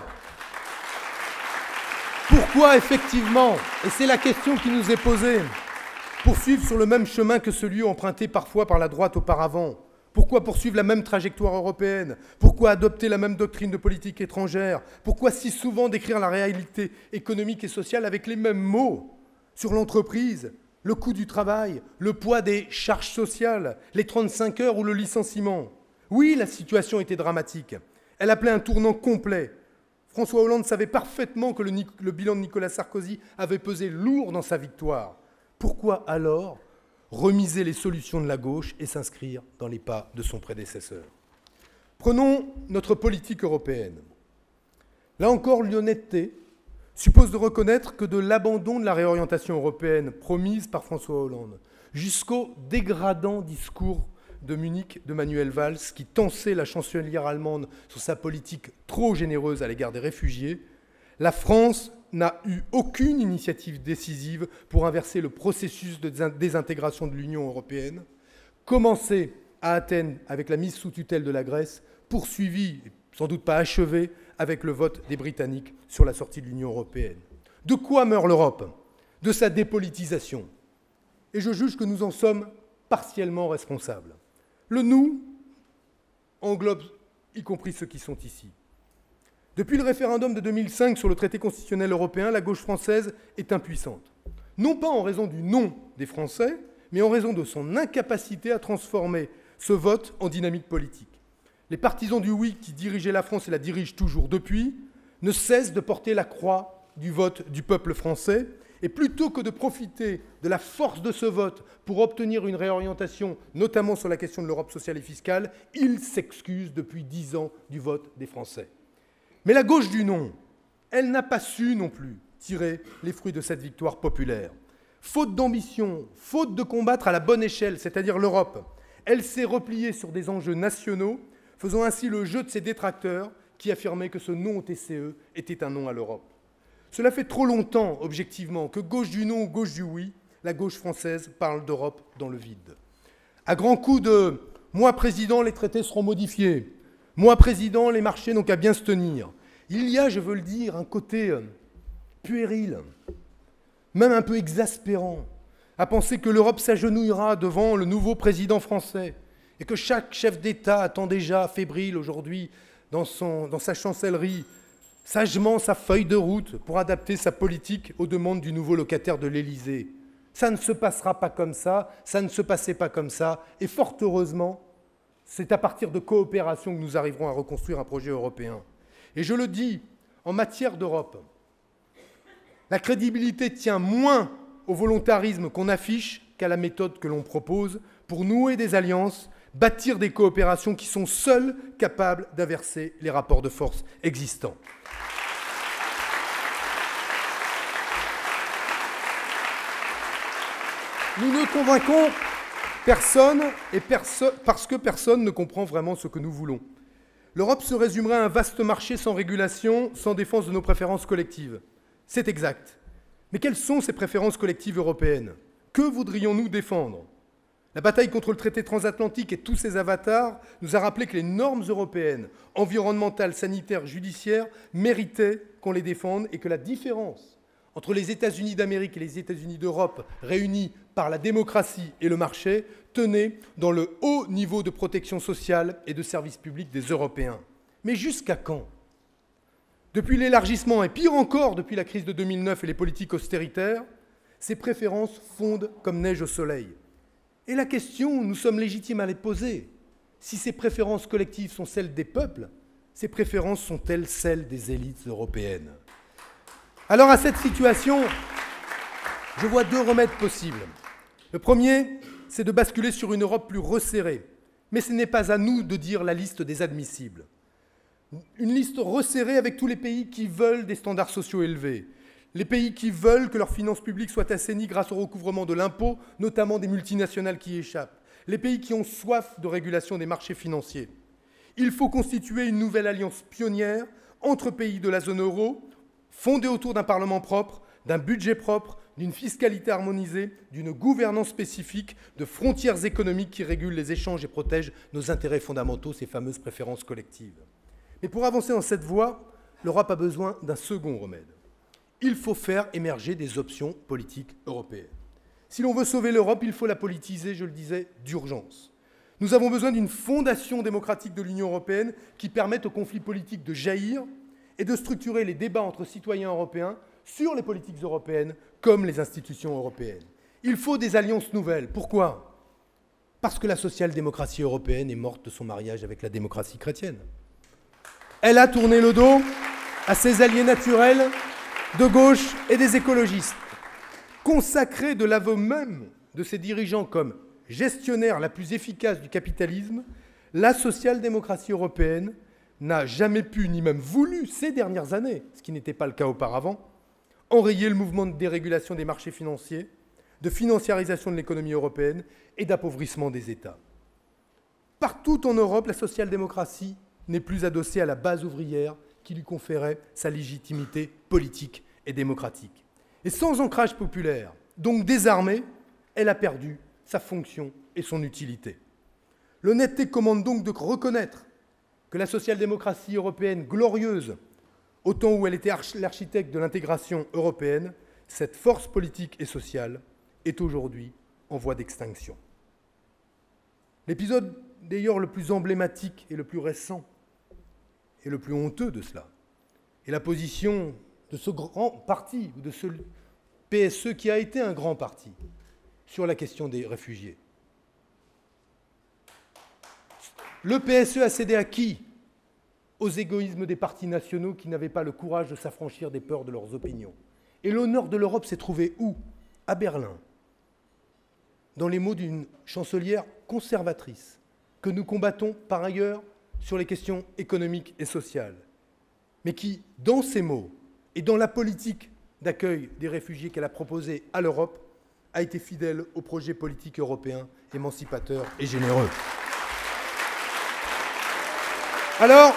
pourquoi effectivement, et c'est la question qui nous est posée, poursuivre sur le même chemin que celui emprunté parfois par la droite auparavant? Pourquoi poursuivre la même trajectoire européenne? Pourquoi adopter la même doctrine de politique étrangère? Pourquoi si souvent décrire la réalité économique et sociale avec les mêmes mots sur l'entreprise, le coût du travail, le poids des charges sociales, les trente-cinq heures ou le licenciement? Oui, la situation était dramatique. Elle appelait un tournant complet. François Hollande savait parfaitement que le, le bilan de Nicolas Sarkozy avait pesé lourd dans sa victoire. Pourquoi alors remiser les solutions de la gauche et s'inscrire dans les pas de son prédécesseur? Prenons notre politique européenne. Là encore, l'honnêteté suppose de reconnaître que de l'abandon de la réorientation européenne promise par François Hollande jusqu'au dégradant discours de Munich de Manuel Valls qui tensait la chancelière allemande sur sa politique trop généreuse à l'égard des réfugiés, la France n'a eu aucune initiative décisive pour inverser le processus de désintégration de l'Union européenne, commencé à Athènes avec la mise sous tutelle de la Grèce, poursuivi, sans doute pas achevé, avec le vote des Britanniques sur la sortie de l'Union européenne. De quoi meurt l'Europe? De sa dépolitisation. Et je juge que nous en sommes partiellement responsables. Le « nous » englobe y compris ceux qui sont ici. Depuis le référendum de deux mille cinq sur le traité constitutionnel européen, la gauche française est impuissante. Non pas en raison du non des Français, mais en raison de son incapacité à transformer ce vote en dynamique politique. Les partisans du oui qui dirigeaient la France et la dirigent toujours depuis ne cessent de porter la croix du vote du peuple français et plutôt que de profiter de la force de ce vote pour obtenir une réorientation, notamment sur la question de l'Europe sociale et fiscale, ils s'excusent depuis dix ans du vote des Français. Mais la gauche du non, elle n'a pas su non plus tirer les fruits de cette victoire populaire. Faute d'ambition, faute de combattre à la bonne échelle, c'est-à-dire l'Europe, elle s'est repliée sur des enjeux nationaux, faisant ainsi le jeu de ses détracteurs qui affirmaient que ce non au T C E était un non à l'Europe. Cela fait trop longtemps, objectivement, que gauche du non ou gauche du oui, la gauche française parle d'Europe dans le vide. À grands coups de « moi président, les traités seront modifiés »,« moi président, les marchés n'ont qu'à bien se tenir », il y a, je veux le dire, un côté puéril, même un peu exaspérant, à penser que l'Europe s'agenouillera devant le nouveau président français et que chaque chef d'État attend déjà, fébrile aujourd'hui, dans, son, dans sa chancellerie, sagement sa feuille de route pour adapter sa politique aux demandes du nouveau locataire de l'Élysée. Ça ne se passera pas comme ça, ça ne se passait pas comme ça, et fort heureusement, c'est à partir de coopération que nous arriverons à reconstruire un projet européen. Et je le dis, en matière d'Europe, la crédibilité tient moins au volontarisme qu'on affiche qu'à la méthode que l'on propose pour nouer des alliances, bâtir des coopérations qui sont seules capables d'inverser les rapports de force existants. Nous ne convainquons personne et perso parce que personne ne comprend vraiment ce que nous voulons. L'Europe se résumerait à un vaste marché sans régulation, sans défense de nos préférences collectives. C'est exact. Mais quelles sont ces préférences collectives européennes? Que voudrions-nous défendre? La bataille contre le traité transatlantique et tous ses avatars nous a rappelé que les normes européennes, environnementales, sanitaires, judiciaires, méritaient qu'on les défende et que la différence entre les États-Unis d'Amérique et les États-Unis d'Europe, réunis par la démocratie et le marché, tenait dans le haut niveau de protection sociale et de services publics des Européens. Mais jusqu'à quand? Depuis l'élargissement, et pire encore depuis la crise de deux mille neuf et les politiques austéritaires, ces préférences fondent comme neige au soleil. Et la question, nous sommes légitimes à les poser. Si ces préférences collectives sont celles des peuples, ces préférences sont-elles celles des élites européennes? Alors à cette situation, je vois deux remèdes possibles. Le premier, c'est de basculer sur une Europe plus resserrée. Mais ce n'est pas à nous de dire la liste des admissibles. Une liste resserrée avec tous les pays qui veulent des standards sociaux élevés, les pays qui veulent que leurs finances publiques soient assainies grâce au recouvrement de l'impôt, notamment des multinationales qui y échappent, les pays qui ont soif de régulation des marchés financiers. Il faut constituer une nouvelle alliance pionnière entre pays de la zone euro, fondée autour d'un Parlement propre, d'un budget propre, d'une fiscalité harmonisée, d'une gouvernance spécifique, de frontières économiques qui régulent les échanges et protègent nos intérêts fondamentaux, ces fameuses préférences collectives. Mais pour avancer dans cette voie, l'Europe a besoin d'un second remède. Il faut faire émerger des options politiques européennes. Si l'on veut sauver l'Europe, il faut la politiser, je le disais, d'urgence. Nous avons besoin d'une fondation démocratique de l'Union européenne qui permette aux conflits politiques de jaillir et de structurer les débats entre citoyens européens sur les politiques européennes comme les institutions européennes. Il faut des alliances nouvelles. Pourquoi? Parce que la social-démocratie européenne est morte de son mariage avec la démocratie chrétienne. Elle a tourné le dos à ses alliés naturels de gauche et des écologistes, consacrés de l'aveu même de ses dirigeants comme gestionnaire la plus efficace du capitalisme. La social-démocratie européenne n'a jamais pu, ni même voulu, ces dernières années, ce qui n'était pas le cas auparavant, enrayer le mouvement de dérégulation des marchés financiers, de financiarisation de l'économie européenne et d'appauvrissement des États. Partout en Europe, la social-démocratie n'est plus adossée à la base ouvrière qui lui conférait sa légitimité politique et démocratique. Et sans ancrage populaire, donc désarmée, elle a perdu sa fonction et son utilité. L'honnêteté commande donc de reconnaître que la social-démocratie européenne glorieuse, au temps où elle était l'architecte de l'intégration européenne, cette force politique et sociale est aujourd'hui en voie d'extinction. L'épisode d'ailleurs le plus emblématique et le plus récent et le plus honteux de cela est la position de ce grand parti, ou de ce P S E qui a été un grand parti, sur la question des réfugiés. Le P S E a cédé à qui? Aux égoïsmes des partis nationaux qui n'avaient pas le courage de s'affranchir des peurs de leurs opinions. Et l'honneur de l'Europe s'est trouvé où? À Berlin, dans les mots d'une chancelière conservatrice, que nous combattons par ailleurs sur les questions économiques et sociales, mais qui, dans ces mots et dans la politique d'accueil des réfugiés qu'elle a proposée à l'Europe, a été fidèle au projet politique européen émancipateur et généreux. Alors,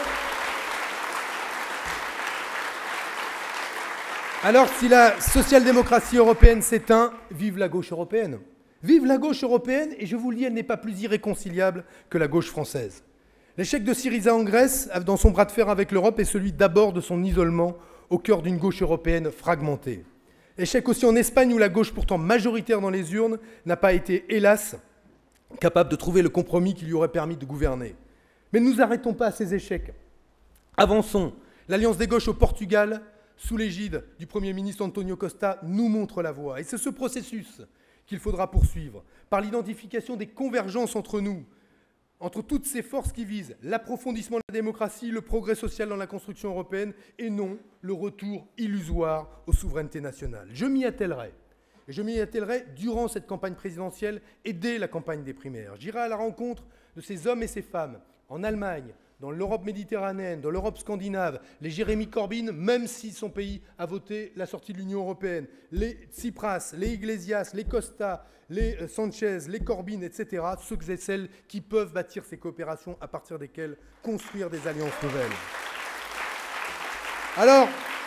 alors si la social-démocratie européenne s'éteint, vive la gauche européenne. Vive la gauche européenne, et je vous le dis, elle n'est pas plus irréconciliable que la gauche française. L'échec de Syriza en Grèce, dans son bras de fer avec l'Europe, est celui d'abord de son isolement au cœur d'une gauche européenne fragmentée. Échec aussi en Espagne où la gauche, pourtant majoritaire dans les urnes, n'a pas été, hélas, capable de trouver le compromis qui lui aurait permis de gouverner. Mais ne nous arrêtons pas à ces échecs. Avançons. L'Alliance des gauches au Portugal, sous l'égide du Premier ministre António Costa, nous montre la voie. Et c'est ce processus qu'il faudra poursuivre, par l'identification des convergences entre nous, entre toutes ces forces qui visent l'approfondissement de la démocratie, le progrès social dans la construction européenne, et non le retour illusoire aux souverainetés nationales. Je m'y attellerai. Et je m'y attellerai durant cette campagne présidentielle et dès la campagne des primaires. J'irai à la rencontre de ces hommes et ces femmes en Allemagne, dans l'Europe méditerranéenne, dans l'Europe scandinave, les Jérémy Corbyn, même si son pays a voté la sortie de l'Union européenne, les Tsipras, les Iglesias, les Costa, les Sanchez, les Corbyn, et cetera, ceux et celles qui peuvent bâtir ces coopérations à partir desquelles construire des alliances nouvelles. Alors,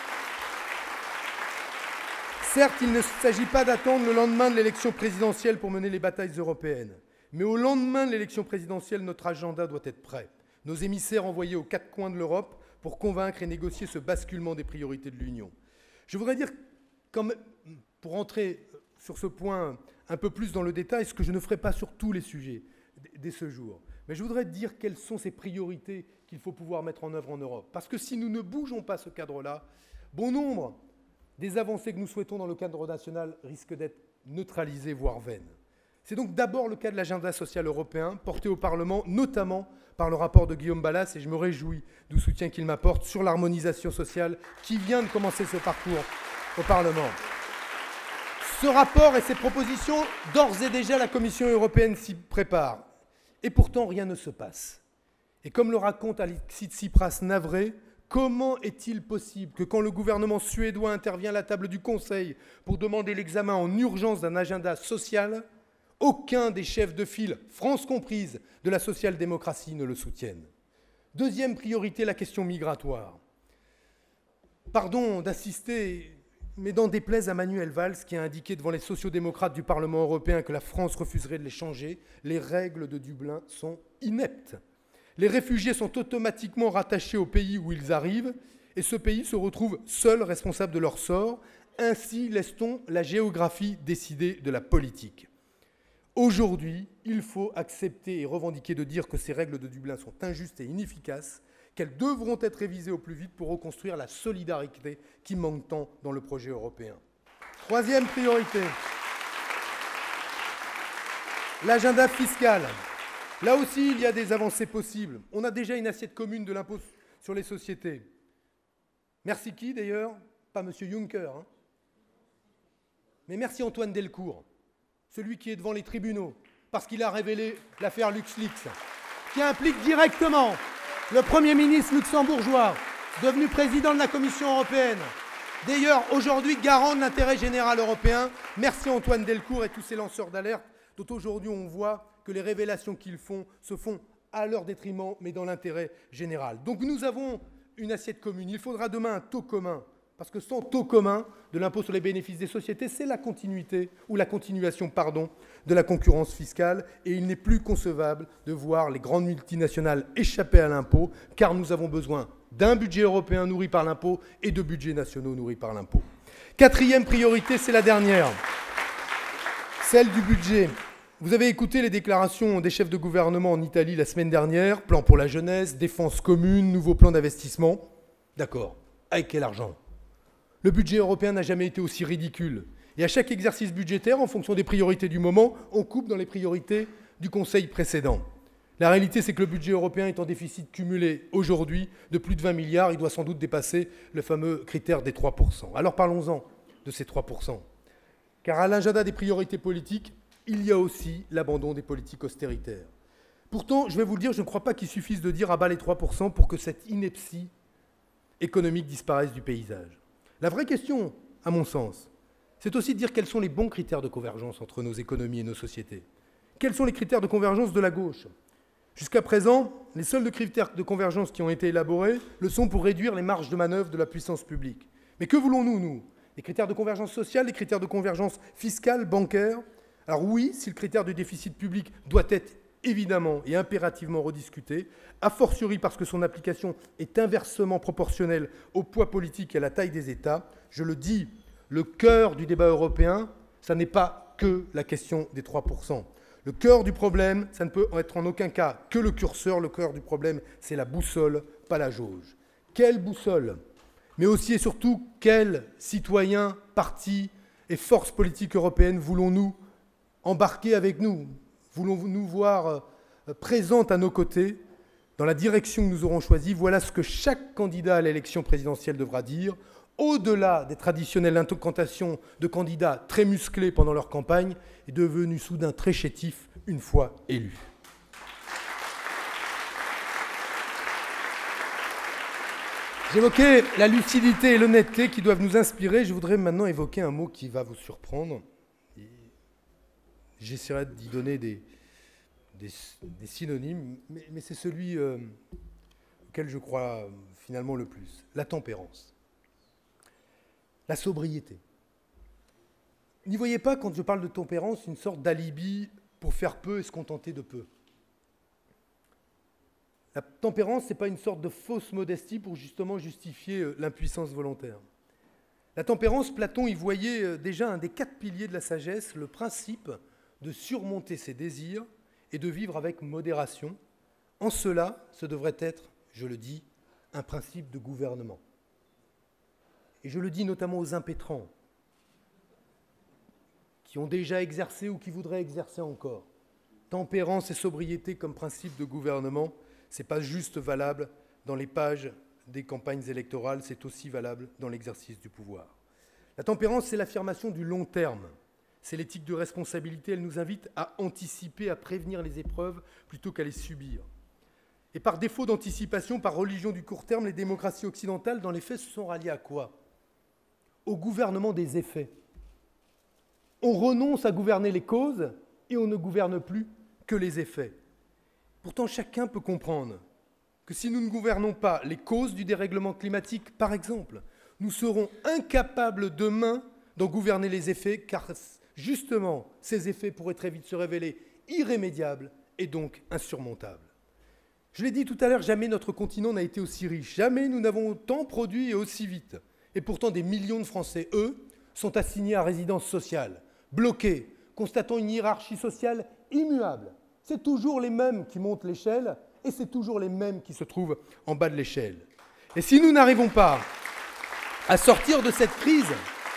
certes, il ne s'agit pas d'attendre le lendemain de l'élection présidentielle pour mener les batailles européennes, mais au lendemain de l'élection présidentielle, notre agenda doit être prêt. Nos émissaires envoyés aux quatre coins de l'Europe pour convaincre et négocier ce basculement des priorités de l'Union. Je voudrais dire, comme, pour entrer sur ce point un peu plus dans le détail, ce que je ne ferai pas sur tous les sujets dès ce jour, mais je voudrais dire quelles sont ces priorités qu'il faut pouvoir mettre en œuvre en Europe. Parce que si nous ne bougeons pas ce cadre-là, bon nombre des avancées que nous souhaitons dans le cadre national risquent d'être neutralisées, voire vaines. C'est donc d'abord le cas de l'agenda social européen, porté au Parlement, notamment par le rapport de Guillaume Balas, et je me réjouis du soutien qu'il m'apporte sur l'harmonisation sociale qui vient de commencer ce parcours au Parlement. Ce rapport et ces propositions, d'ores et déjà, la Commission européenne s'y prépare. Et pourtant, rien ne se passe. Et comme le raconte Alexis Tsipras navré, comment est-il possible que quand le gouvernement suédois intervient à la table du Conseil pour demander l'examen en urgence d'un agenda social, aucun des chefs de file, France comprise, de la social-démocratie ne le soutienne. Deuxième priorité, la question migratoire. Pardon d'assister, mais n'en déplaise à Manuel Valls qui a indiqué devant les sociodémocrates du Parlement européen que la France refuserait de les changer, les règles de Dublin sont ineptes. Les réfugiés sont automatiquement rattachés au pays où ils arrivent et ce pays se retrouve seul responsable de leur sort. Ainsi laisse-t-on la géographie décider de la politique. Aujourd'hui, il faut accepter et revendiquer de dire que ces règles de Dublin sont injustes et inefficaces, qu'elles devront être révisées au plus vite pour reconstruire la solidarité qui manque tant dans le projet européen. Troisième priorité, l'agenda fiscal. Là aussi, il y a des avancées possibles. On a déjà une assiette commune de l'impôt sur les sociétés. Merci qui, d'ailleurs? Pas M. Juncker. Hein, mais merci Antoine Delcourt, celui qui est devant les tribunaux, parce qu'il a révélé l'affaire LuxLeaks, qui implique directement le Premier ministre luxembourgeois, devenu président de la Commission européenne, d'ailleurs aujourd'hui garant de l'intérêt général européen. Merci Antoine Delcourt et tous ces lanceurs d'alerte, dont aujourd'hui on voit que les révélations qu'ils font se font à leur détriment, mais dans l'intérêt général. Donc nous avons une assiette commune. Il faudra demain un taux commun. Parce que sans taux commun de l'impôt sur les bénéfices des sociétés, c'est la continuité, ou la continuation, pardon, de la concurrence fiscale. Et il n'est plus concevable de voir les grandes multinationales échapper à l'impôt, car nous avons besoin d'un budget européen nourri par l'impôt et de budgets nationaux nourris par l'impôt. Quatrième priorité, c'est la dernière, celle du budget. Vous avez écouté les déclarations des chefs de gouvernement en Italie la semaine dernière, plan pour la jeunesse, défense commune, nouveau plan d'investissement. D'accord, avec quel argent ? Le budget européen n'a jamais été aussi ridicule. Et à chaque exercice budgétaire, en fonction des priorités du moment, on coupe dans les priorités du Conseil précédent. La réalité, c'est que le budget européen est en déficit cumulé aujourd'hui de plus de vingt milliards. Il doit sans doute dépasser le fameux critère des trois pour cent. Alors parlons-en de ces trois pour cent. Car à l'agenda des priorités politiques, il y a aussi l'abandon des politiques austéritaires. Pourtant, je vais vous le dire, je ne crois pas qu'il suffise de dire « à bas les trois pour cent » pour que cette ineptie économique disparaisse du paysage. La vraie question, à mon sens, c'est aussi de dire quels sont les bons critères de convergence entre nos économies et nos sociétés. Quels sont les critères de convergence de la gauche? Jusqu'à présent, les seuls critères de convergence qui ont été élaborés le sont pour réduire les marges de manœuvre de la puissance publique. Mais que voulons-nous, nous? Les critères de convergence sociale, les critères de convergence fiscale, bancaire? Alors oui, si le critère du déficit public doit être évidemment et impérativement rediscuté, a fortiori parce que son application est inversement proportionnelle au poids politique et à la taille des États, je le dis, le cœur du débat européen, ça n'est pas que la question des trois pour cent. Le cœur du problème, ça ne peut être en aucun cas que le curseur. Le cœur du problème, c'est la boussole, pas la jauge. Quelle boussole? Mais aussi et surtout, quels citoyens, partis et forces politiques européennes voulons-nous embarquer avec nous? Voulons-nous voir présentes à nos côtés dans la direction que nous aurons choisie? Voilà ce que chaque candidat à l'élection présidentielle devra dire. Au-delà des traditionnelles incantations de candidats très musclés pendant leur campagne, est devenu soudain très chétif une fois élu. J'évoquais la lucidité et l'honnêteté qui doivent nous inspirer. Je voudrais maintenant évoquer un mot qui va vous surprendre. J'essaierai d'y donner des, des, des synonymes, mais, mais c'est celui euh, auquel je crois euh, finalement le plus, la tempérance. La sobriété. N'y voyez pas, quand je parle de tempérance, une sorte d'alibi pour faire peu et se contenter de peu. La tempérance, ce n'est pas une sorte de fausse modestie pour justement justifier l'impuissance volontaire. La tempérance, Platon y voyait déjà un des quatre piliers de la sagesse, le principe de surmonter ses désirs et de vivre avec modération. En cela, ce devrait être, je le dis, un principe de gouvernement. Et je le dis notamment aux impétrants, qui ont déjà exercé ou qui voudraient exercer encore. Tempérance et sobriété comme principe de gouvernement, ce n'est pas juste valable dans les pages des campagnes électorales, c'est aussi valable dans l'exercice du pouvoir. La tempérance, c'est l'affirmation du long terme. C'est l'éthique de responsabilité, elle nous invite à anticiper, à prévenir les épreuves plutôt qu'à les subir. Et par défaut d'anticipation, par religion du court terme, les démocraties occidentales, dans les faits, se sont ralliées à quoi? Au gouvernement des effets. On renonce à gouverner les causes et on ne gouverne plus que les effets. Pourtant, chacun peut comprendre que si nous ne gouvernons pas les causes du dérèglement climatique, par exemple, nous serons incapables demain d'en gouverner les effets, car justement, ces effets pourraient très vite se révéler irrémédiables et donc insurmontables. Je l'ai dit tout à l'heure, jamais notre continent n'a été aussi riche, jamais nous n'avons autant produit et aussi vite. Et pourtant, des millions de Français, eux, sont assignés à résidence sociale, bloqués, constatant une hiérarchie sociale immuable. C'est toujours les mêmes qui montent l'échelle et c'est toujours les mêmes qui se trouvent en bas de l'échelle. Et si nous n'arrivons pas à sortir de cette crise,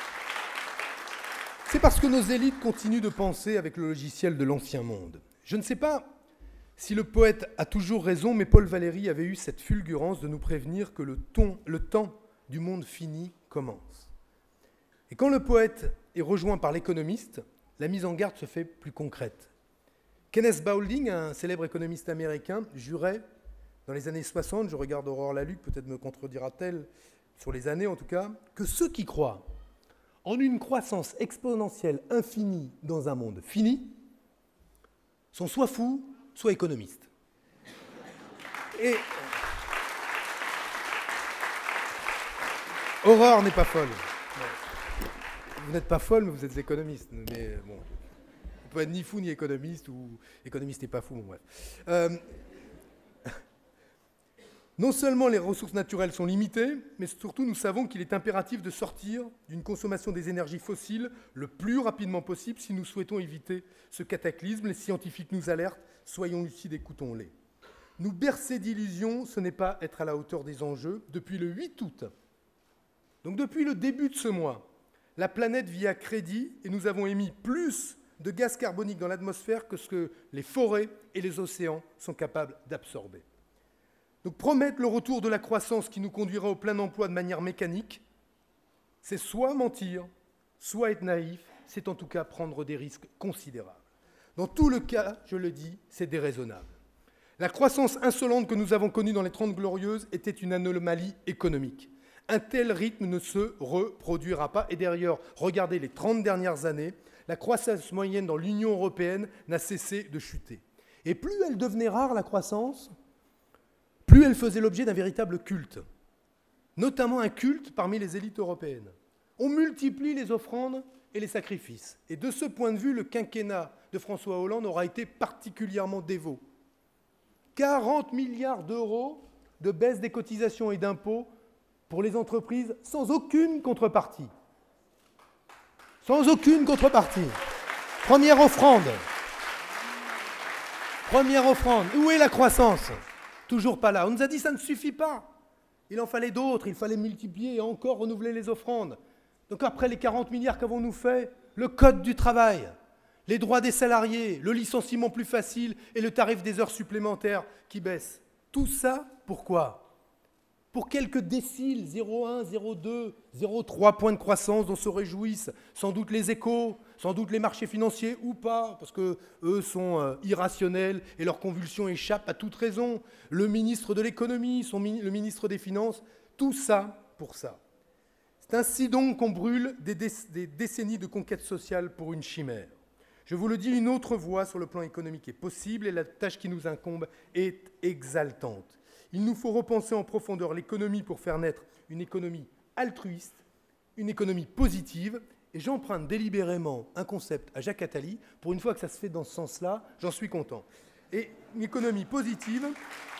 c'est parce que nos élites continuent de penser avec le logiciel de l'ancien monde. Je ne sais pas si le poète a toujours raison, mais Paul Valéry avait eu cette fulgurance de nous prévenir que le, ton, le temps du monde fini commence. Et quand le poète est rejoint par l'économiste, la mise en garde se fait plus concrète. Kenneth Boulding, un célèbre économiste américain, jurait dans les années soixante, je regarde Aurore Laluc, peut-être me contredira-t-elle sur les années en tout cas, que ceux qui croient en une croissance exponentielle infinie dans un monde fini sont soit fous, soit économistes. Et Aurore n'est pas folle. Vous n'êtes pas folle, mais vous êtes économiste. Mais bon, vous pouvez être ni fou ni économiste, ou économiste et pas fou, bon, bref. Euh, non seulement les ressources naturelles sont limitées, mais surtout nous savons qu'il est impératif de sortir d'une consommation des énergies fossiles le plus rapidement possible si nous souhaitons éviter ce cataclysme. Les scientifiques nous alertent, soyons lucides, écoutons-les. Nous bercer d'illusions, ce n'est pas être à la hauteur des enjeux. Depuis le huit août, donc depuis le début de ce mois, la planète vit à crédit et nous avons émis plus de gaz carbonique dans l'atmosphère que ce que les forêts et les océans sont capables d'absorber. Donc promettre le retour de la croissance qui nous conduira au plein emploi de manière mécanique, c'est soit mentir, soit être naïf, c'est en tout cas prendre des risques considérables. Dans tout le cas, je le dis, c'est déraisonnable. La croissance insolente que nous avons connue dans les Trente Glorieuses était une anomalie économique. Un tel rythme ne se reproduira pas. Et d'ailleurs, regardez les trente dernières années, la croissance moyenne dans l'Union européenne n'a cessé de chuter. Et plus elle devenait rare, la croissance, plus elle faisait l'objet d'un véritable culte, notamment un culte parmi les élites européennes. On multiplie les offrandes et les sacrifices. Et de ce point de vue, le quinquennat de François Hollande aura été particulièrement dévot. quarante milliards d'euros de baisse des cotisations et d'impôts pour les entreprises sans aucune contrepartie. sans aucune contrepartie. Première offrande. Première offrande. Où est la croissance? Toujours pas là. On nous a dit que ça ne suffit pas. Il en fallait d'autres, il fallait multiplier et encore renouveler les offrandes. Donc après les quarante milliards qu'avons-nous fait? Le code du travail, les droits des salariés, le licenciement plus facile et le tarif des heures supplémentaires qui baisse. Tout ça, pourquoi? Pour quelques déciles, zéro virgule un, zéro virgule deux, zéro virgule trois points de croissance dont se réjouissent sans doute les échos, sans doute les marchés financiers ou pas, parce qu'eux sont euh, irrationnels et leurs convulsions échappent à toute raison. Le ministre de l'économie, son, le ministre des Finances, tout ça pour ça. C'est ainsi donc qu'on brûle des, déc des décennies de conquête sociale pour une chimère. Je vous le dis, une autre voie sur le plan économique est possible et la tâche qui nous incombe est exaltante. Il nous faut repenser en profondeur l'économie pour faire naître une économie altruiste, une économie positive. Et j'emprunte délibérément un concept à Jacques Attali. Pour une fois que ça se fait dans ce sens-là, j'en suis content. Et une économie positive,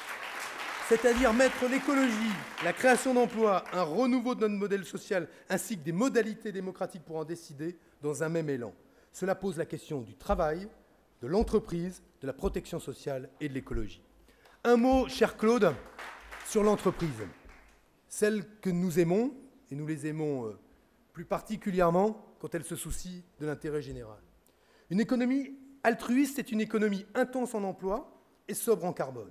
c'est-à-dire mettre l'écologie, la création d'emplois, un renouveau de notre modèle social, ainsi que des modalités démocratiques pour en décider dans un même élan. Cela pose la question du travail, de l'entreprise, de la protection sociale et de l'écologie. Un mot, cher Claude, sur l'entreprise. Celle que nous aimons, et nous les aimons plus particulièrement quand elle se soucie de l'intérêt général. Une économie altruiste est une économie intense en emploi et sobre en carbone.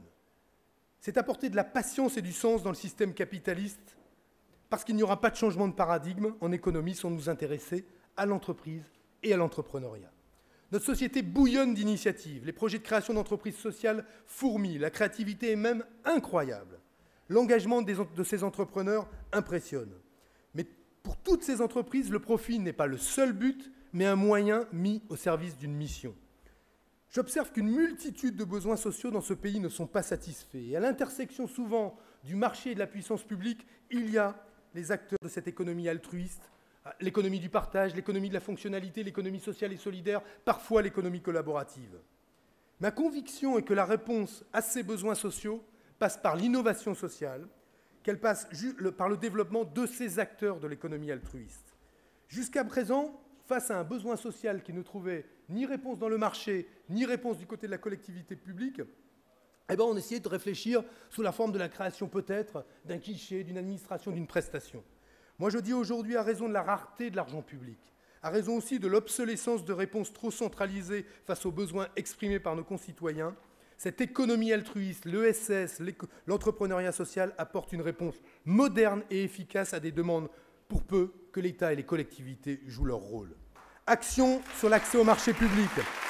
C'est apporter de la patience et du sens dans le système capitaliste parce qu'il n'y aura pas de changement de paradigme en économie sans nous intéresser à l'entreprise et à l'entrepreneuriat. Notre société bouillonne d'initiatives. Les projets de création d'entreprises sociales fourmillent. La créativité est même incroyable. L'engagement de ces entrepreneurs impressionne. Mais pour toutes ces entreprises, le profit n'est pas le seul but, mais un moyen mis au service d'une mission. J'observe qu'une multitude de besoins sociaux dans ce pays ne sont pas satisfaits. Et à l'intersection souvent du marché et de la puissance publique, il y a les acteurs de cette économie altruiste, l'économie du partage, l'économie de la fonctionnalité, l'économie sociale et solidaire, parfois l'économie collaborative. Ma conviction est que la réponse à ces besoins sociaux passe par l'innovation sociale, qu'elle passe par le développement de ces acteurs de l'économie altruiste. Jusqu'à présent, face à un besoin social qui ne trouvait ni réponse dans le marché, ni réponse du côté de la collectivité publique, eh ben on essayait de réfléchir sous la forme de la création peut-être d'un guichet, d'une administration, d'une prestation. Moi je dis aujourd'hui, à raison de la rareté de l'argent public, à raison aussi de l'obsolescence de réponses trop centralisées face aux besoins exprimés par nos concitoyens, cette économie altruiste, l'E S S, l'entrepreneuriat social apporte une réponse moderne et efficace à des demandes pour peu que l'État et les collectivités jouent leur rôle. Action sur l'accès au marché public,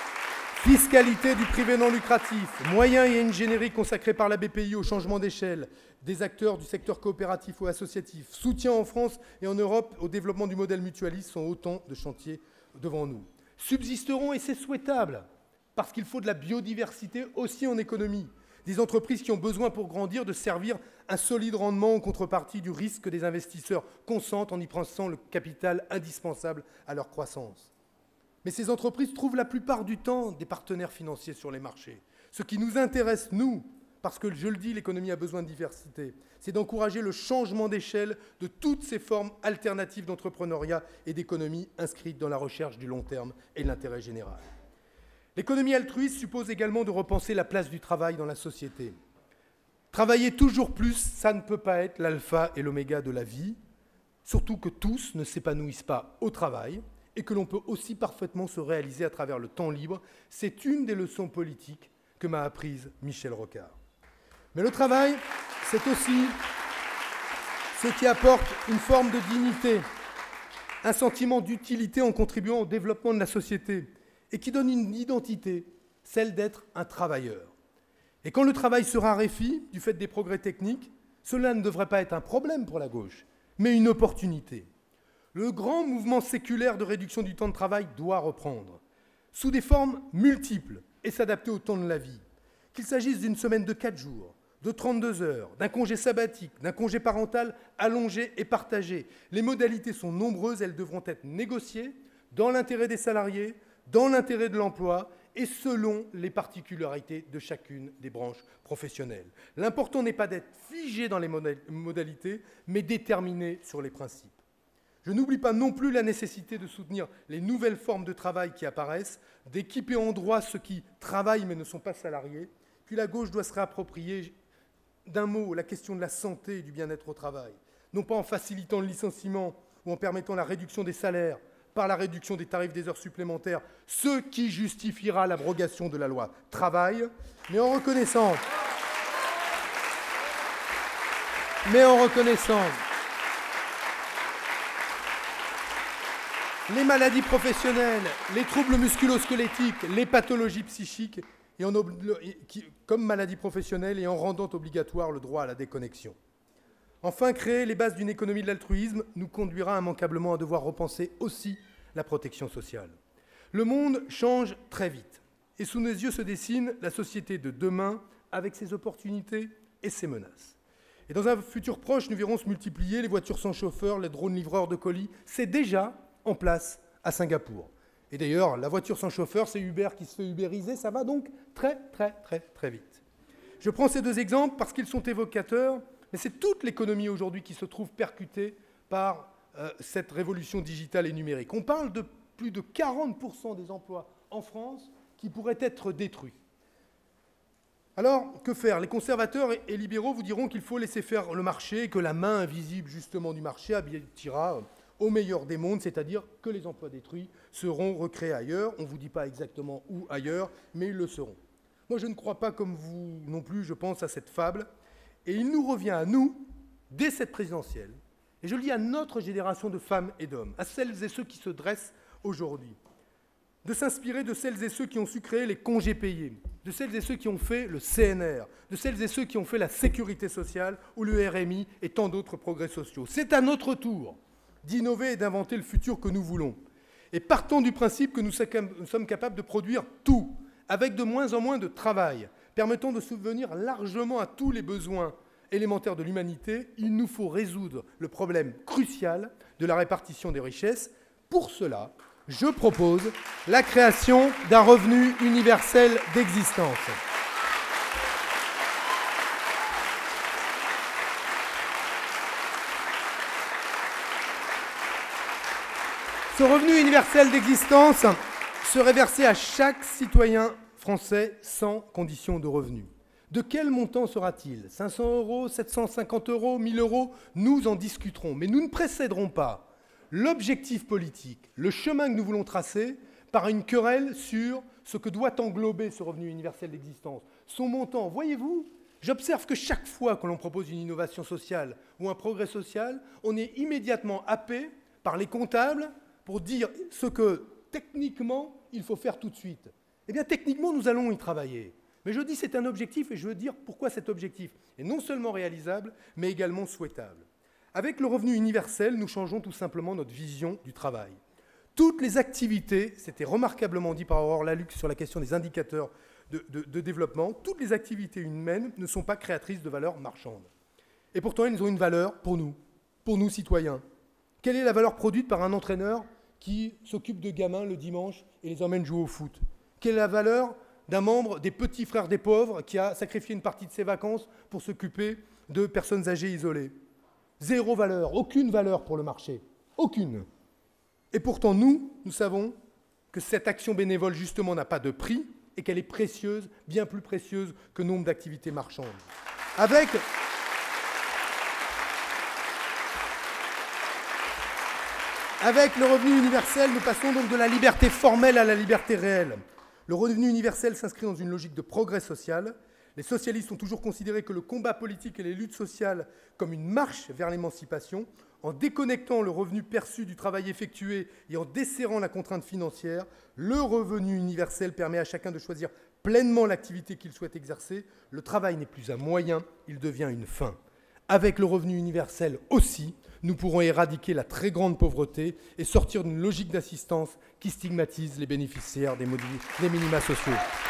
fiscalité du privé non lucratif, moyens et ingénierie consacrés par la B P I au changement d'échelle des acteurs du secteur coopératif ou associatif, soutien en France et en Europe au développement du modèle mutualiste sont autant de chantiers devant nous. Subsisteront, et c'est souhaitable, parce qu'il faut de la biodiversité aussi en économie, des entreprises qui ont besoin pour grandir de servir un solide rendement en contrepartie du risque que des investisseurs consentent en y prenant le capital indispensable à leur croissance. Mais ces entreprises trouvent la plupart du temps des partenaires financiers sur les marchés. Ce qui nous intéresse, nous, parce que, je le dis, l'économie a besoin de diversité, c'est d'encourager le changement d'échelle de toutes ces formes alternatives d'entrepreneuriat et d'économie inscrites dans la recherche du long terme et de l'intérêt général. L'économie altruiste suppose également de repenser la place du travail dans la société. Travailler toujours plus, ça ne peut pas être l'alpha et l'oméga de la vie, surtout que tous ne s'épanouissent pas au travail et que l'on peut aussi parfaitement se réaliser à travers le temps libre. C'est une des leçons politiques que m'a apprise Michel Rocard. Mais le travail, c'est aussi ce qui apporte une forme de dignité, un sentiment d'utilité en contribuant au développement de la société, et qui donne une identité, celle d'être un travailleur. Et quand le travail se raréfie, du fait des progrès techniques, cela ne devrait pas être un problème pour la gauche, mais une opportunité. Le grand mouvement séculaire de réduction du temps de travail doit reprendre, sous des formes multiples, et s'adapter au temps de la vie. Qu'il s'agisse d'une semaine de quatre jours, de trente-deux heures, d'un congé sabbatique, d'un congé parental allongé et partagé. Les modalités sont nombreuses, elles devront être négociées dans l'intérêt des salariés, dans l'intérêt de l'emploi et selon les particularités de chacune des branches professionnelles. L'important n'est pas d'être figé dans les modalités, mais déterminé sur les principes. Je n'oublie pas non plus la nécessité de soutenir les nouvelles formes de travail qui apparaissent, d'équiper en droit ceux qui travaillent mais ne sont pas salariés. Puis la gauche doit se réapproprier d'un mot la question de la santé et du bien-être au travail, non pas en facilitant le licenciement ou en permettant la réduction des salaires, par la réduction des tarifs des heures supplémentaires, ce qui justifiera l'abrogation de la loi travail, mais en reconnaissant, mais en reconnaissant les maladies professionnelles, les troubles musculo-squelettiques, les pathologies psychiques, et en qui, comme maladies professionnelles, et en rendant obligatoire le droit à la déconnexion. Enfin, créer les bases d'une économie de l'altruisme nous conduira immanquablement à devoir repenser aussi la protection sociale. Le monde change très vite, et sous nos yeux se dessine la société de demain avec ses opportunités et ses menaces. Et dans un futur proche, nous verrons se multiplier les voitures sans chauffeur, les drones livreurs de colis. C'est déjà en place à Singapour. Et d'ailleurs, la voiture sans chauffeur, c'est Uber qui se fait ubériser, ça va donc très, très, très, très vite. Je prends ces deux exemples parce qu'ils sont évocateurs, mais c'est toute l'économie aujourd'hui qui se trouve percutée par euh, cette révolution digitale et numérique. On parle de plus de quarante pour cent des emplois en France qui pourraient être détruits. Alors, que faire? Les conservateurs et libéraux vous diront qu'il faut laisser faire le marché et que la main invisible, justement, du marché aboutira au meilleur des mondes, c'est-à-dire que les emplois détruits seront recréés ailleurs. On ne vous dit pas exactement où ailleurs, mais ils le seront. Moi, je ne crois pas, comme vous non plus, je pense à cette fable. Et il nous revient à nous, dès cette présidentielle, et je le dis à notre génération de femmes et d'hommes, à celles et ceux qui se dressent aujourd'hui, de s'inspirer de celles et ceux qui ont su créer les congés payés, de celles et ceux qui ont fait le C N R, de celles et ceux qui ont fait la sécurité sociale ou le R M I et tant d'autres progrès sociaux. C'est à notre tour d'innover et d'inventer le futur que nous voulons. Et partons du principe que nous sommes capables de produire tout, avec de moins en moins de travail, permettant de subvenir largement à tous les besoins élémentaires de l'humanité, il nous faut résoudre le problème crucial de la répartition des richesses. Pour cela, je propose la création d'un revenu universel d'existence. Ce revenu universel d'existence serait versé à chaque citoyen français sans condition de revenu. De quel montant sera-t-il? cinq cents euros, sept cent cinquante euros, mille euros? Nous en discuterons, mais nous ne précéderons pas l'objectif politique, le chemin que nous voulons tracer, par une querelle sur ce que doit englober ce revenu universel d'existence. Son montant, voyez-vous, j'observe que chaque fois que l'on propose une innovation sociale ou un progrès social, on est immédiatement happé par les comptables pour dire ce que, techniquement, il faut faire tout de suite. Eh bien, techniquement, nous allons y travailler. Mais je dis c'est un objectif et je veux dire pourquoi cet objectif est non seulement réalisable, mais également souhaitable. Avec le revenu universel, nous changeons tout simplement notre vision du travail. Toutes les activités, c'était remarquablement dit par Aurore Lalux sur la question des indicateurs de, de, de développement, toutes les activités humaines ne sont pas créatrices de valeur marchande. Et pourtant, elles ont une valeur pour nous, pour nous citoyens. Quelle est la valeur produite par un entraîneur qui s'occupe de gamins le dimanche et les emmène jouer au foot? Quelle est la valeur d'un membre des petits frères des pauvres qui a sacrifié une partie de ses vacances pour s'occuper de personnes âgées isolées? Zéro valeur, aucune valeur pour le marché, aucune. Et pourtant, nous, nous savons que cette action bénévole, justement, n'a pas de prix et qu'elle est précieuse, bien plus précieuse que nombre d'activités marchandes. Avec... Avec le revenu universel, nous passons donc de la liberté formelle à la liberté réelle. Le revenu universel s'inscrit dans une logique de progrès social. Les socialistes ont toujours considéré que le combat politique et les luttes sociales comme une marche vers l'émancipation, en déconnectant le revenu perçu du travail effectué et en desserrant la contrainte financière. Le revenu universel permet à chacun de choisir pleinement l'activité qu'il souhaite exercer. Le travail n'est plus un moyen, il devient une fin. Avec le revenu universel aussi, nous pourrons éradiquer la très grande pauvreté et sortir d'une logique d'assistance qui stigmatise les bénéficiaires des, des minima sociaux.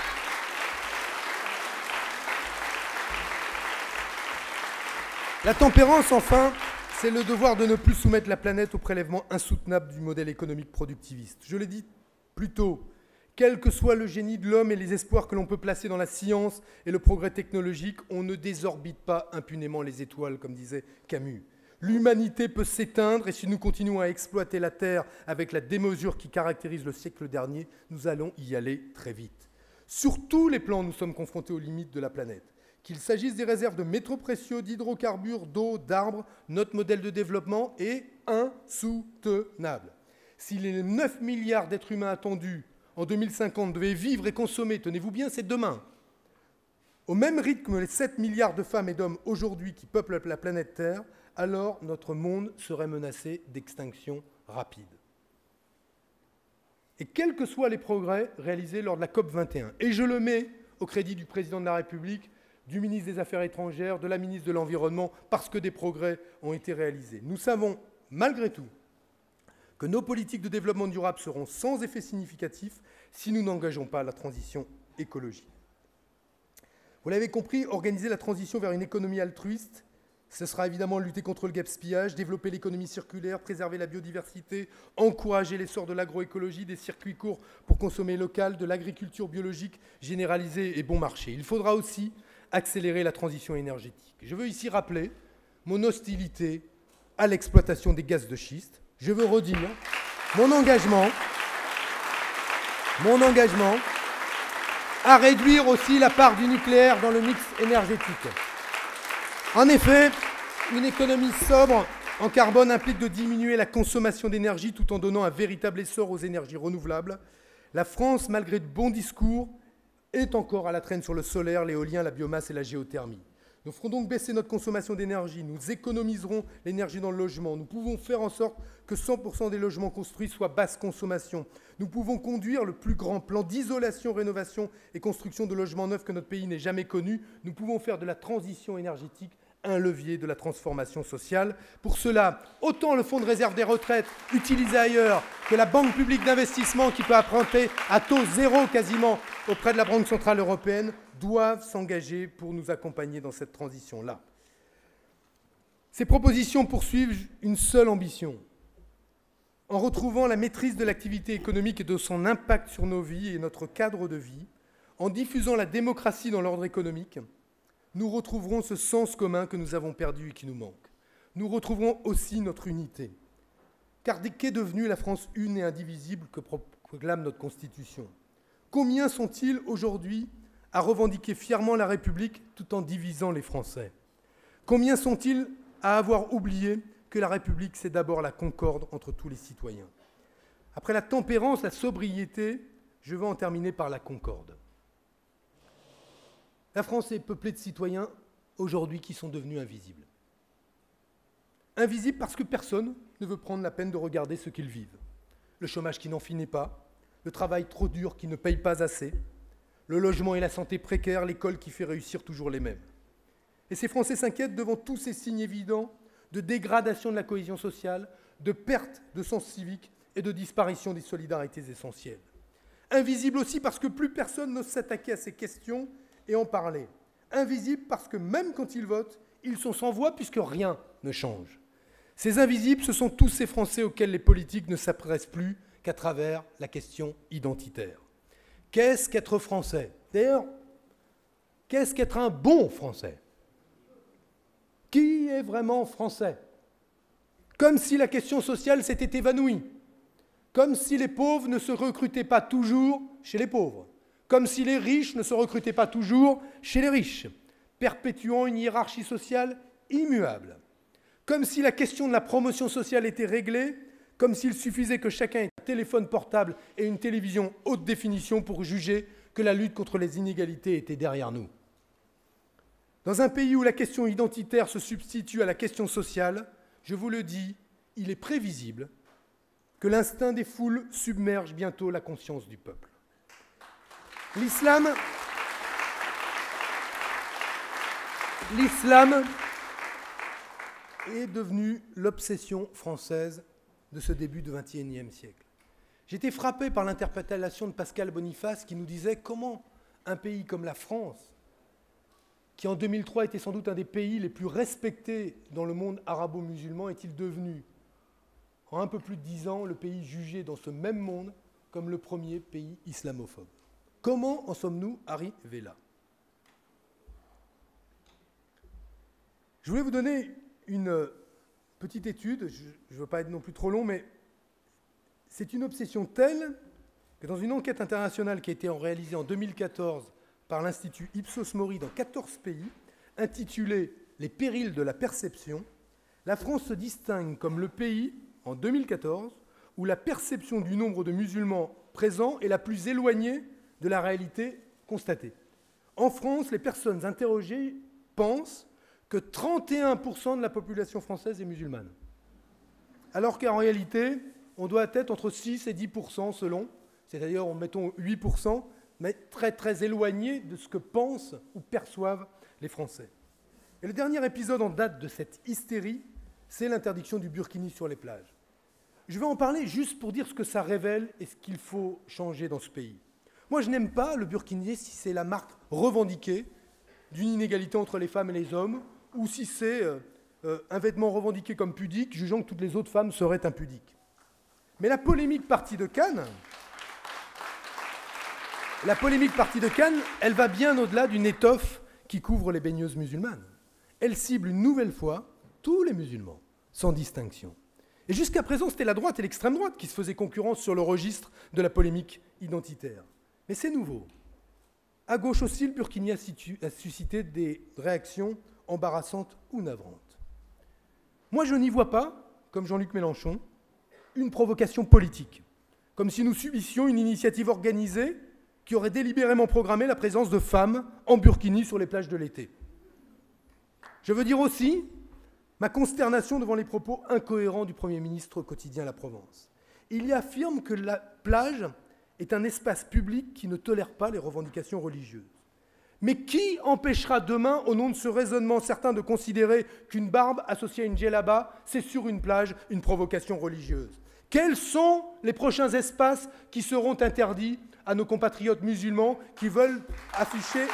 La tempérance, enfin, c'est le devoir de ne plus soumettre la planète au prélèvement insoutenable du modèle économique productiviste. Je l'ai dit plus tôt, quel que soit le génie de l'homme et les espoirs que l'on peut placer dans la science et le progrès technologique, on ne désorbite pas impunément les étoiles, comme disait Camus. L'humanité peut s'éteindre et si nous continuons à exploiter la Terre avec la démesure qui caractérise le siècle dernier, nous allons y aller très vite. Sur tous les plans, nous sommes confrontés aux limites de la planète. Qu'il s'agisse des réserves de métaux précieux, d'hydrocarbures, d'eau, d'arbres, notre modèle de développement est insoutenable. Si les neuf milliards d'êtres humains attendus en deux mille cinquante devaient vivre et consommer, tenez-vous bien, c'est demain, au même rythme que les sept milliards de femmes et d'hommes aujourd'hui qui peuplent la planète Terre, alors notre monde serait menacé d'extinction rapide. Et quels que soient les progrès réalisés lors de la COP vingt et un, et je le mets au crédit du président de la République, du ministre des Affaires étrangères, de la ministre de l'Environnement, parce que des progrès ont été réalisés. Nous savons, malgré tout, que nos politiques de développement durable seront sans effet significatif si nous n'engageons pas la transition écologique. Vous l'avez compris, organiser la transition vers une économie altruiste, ce sera évidemment lutter contre le gaspillage, développer l'économie circulaire, préserver la biodiversité, encourager l'essor de l'agroécologie, des circuits courts pour consommer local, de l'agriculture biologique généralisée et bon marché. Il faudra aussi accélérer la transition énergétique. Je veux ici rappeler mon hostilité à l'exploitation des gaz de schiste. Je veux redire mon engagement, mon engagement à réduire aussi la part du nucléaire dans le mix énergétique. En effet, une économie sobre en carbone implique de diminuer la consommation d'énergie tout en donnant un véritable essor aux énergies renouvelables. La France, malgré de bons discours, est encore à la traîne sur le solaire, l'éolien, la biomasse et la géothermie. Nous ferons donc baisser notre consommation d'énergie, nous économiserons l'énergie dans le logement, nous pouvons faire en sorte que cent pour cent des logements construits soient basse consommation. Nous pouvons conduire le plus grand plan d'isolation, rénovation et construction de logements neufs que notre pays n'ait jamais connu. Nous pouvons faire de la transition énergétique un levier de la transformation sociale. Pour cela, autant le fonds de réserve des retraites utilisé ailleurs que la Banque publique d'investissement qui peut emprunter à taux zéro quasiment auprès de la Banque centrale européenne doivent s'engager pour nous accompagner dans cette transition-là. Ces propositions poursuivent une seule ambition. En retrouvant la maîtrise de l'activité économique et de son impact sur nos vies et notre cadre de vie, en diffusant la démocratie dans l'ordre économique, nous retrouverons ce sens commun que nous avons perdu et qui nous manque. Nous retrouverons aussi notre unité. Car qu'est devenue la France une et indivisible que proclame notre Constitution? Combien sont-ils aujourd'hui à revendiquer fièrement la République tout en divisant les Français? Combien sont-ils à avoir oublié que la République, c'est d'abord la concorde entre tous les citoyens? Après la tempérance, la sobriété, je veux en terminer par la concorde. La France est peuplée de citoyens aujourd'hui qui sont devenus invisibles. Invisibles parce que personne ne veut prendre la peine de regarder ce qu'ils vivent. Le chômage qui n'en finit pas, le travail trop dur qui ne paye pas assez, le logement et la santé précaires, l'école qui fait réussir toujours les mêmes. Et ces Français s'inquiètent devant tous ces signes évidents de dégradation de la cohésion sociale, de perte de sens civique et de disparition des solidarités essentielles. Invisibles aussi parce que plus personne n'ose s'attaquer à ces questions et en parler. Invisibles parce que même quand ils votent, ils sont sans voix puisque rien ne change. Ces invisibles, ce sont tous ces Français auxquels les politiques ne s'adressent plus qu'à travers la question identitaire. Qu'est-ce qu'être français? D'ailleurs, qu'est-ce qu'être un bon Français? Qui est vraiment français? Comme si la question sociale s'était évanouie. Comme si les pauvres ne se recrutaient pas toujours chez les pauvres. Comme si les riches ne se recrutaient pas toujours chez les riches, perpétuant une hiérarchie sociale immuable. Comme si la question de la promotion sociale était réglée, comme s'il suffisait que chacun ait un téléphone portable et une télévision haute définition pour juger que la lutte contre les inégalités était derrière nous. Dans un pays où la question identitaire se substitue à la question sociale, je vous le dis, il est prévisible que l'instinct des foules submerge bientôt la conscience du peuple. L'islam, l'islam est devenu l'obsession française de ce début du vingt et unième siècle. J'étais frappé par l'interprétation de Pascal Boniface qui nous disait comment un pays comme la France, qui en deux mille trois était sans doute un des pays les plus respectés dans le monde arabo-musulman, est-il devenu, en un peu plus de dix ans, le pays jugé dans ce même monde comme le premier pays islamophobe. Comment en sommes-nous arrivés là? Je voulais vous donner une petite étude, je ne veux pas être non plus trop long, mais c'est une obsession telle que dans une enquête internationale qui a été réalisée en deux mille quatorze par l'Institut Ipsos Mori dans quatorze pays, intitulée « Les périls de la perception », la France se distingue comme le pays, en deux mille quatorze, où la perception du nombre de musulmans présents est la plus éloignée de la réalité constatée. En France, les personnes interrogées pensent que trente et un pour cent de la population française est musulmane, alors qu'en réalité, on doit être entre six et dix pour cent selon, c'est-à-dire, mettons, huit pour cent, mais très très éloigné de ce que pensent ou perçoivent les Français. Et le dernier épisode en date de cette hystérie, c'est l'interdiction du burkini sur les plages. Je vais en parler juste pour dire ce que ça révèle et ce qu'il faut changer dans ce pays. Moi, je n'aime pas le burkini si c'est la marque revendiquée d'une inégalité entre les femmes et les hommes, ou si c'est euh, euh, un vêtement revendiqué comme pudique, jugeant que toutes les autres femmes seraient impudiques. Mais la polémique partie de Cannes, la polémique partie de Cannes, elle va bien au-delà d'une étoffe qui couvre les baigneuses musulmanes. Elle cible une nouvelle fois tous les musulmans, sans distinction. Et jusqu'à présent, c'était la droite et l'extrême droite qui se faisaient concurrence sur le registre de la polémique identitaire. Mais c'est nouveau. À gauche aussi, le burkini a, situ- a suscité des réactions embarrassantes ou navrantes. Moi, je n'y vois pas, comme Jean-Luc Mélenchon, une provocation politique, comme si nous subissions une initiative organisée qui aurait délibérément programmé la présence de femmes en burkini sur les plages de l'été. Je veux dire aussi ma consternation devant les propos incohérents du Premier ministre au quotidien La Provence. Il y affirme que la plage est un espace public qui ne tolère pas les revendications religieuses. Mais qui empêchera demain, au nom de ce raisonnement certain, de considérer qu'une barbe associée à une djellaba, c'est sur une plage une provocation religieuse? Quels sont les prochains espaces qui seront interdits à nos compatriotes musulmans qui veulent afficher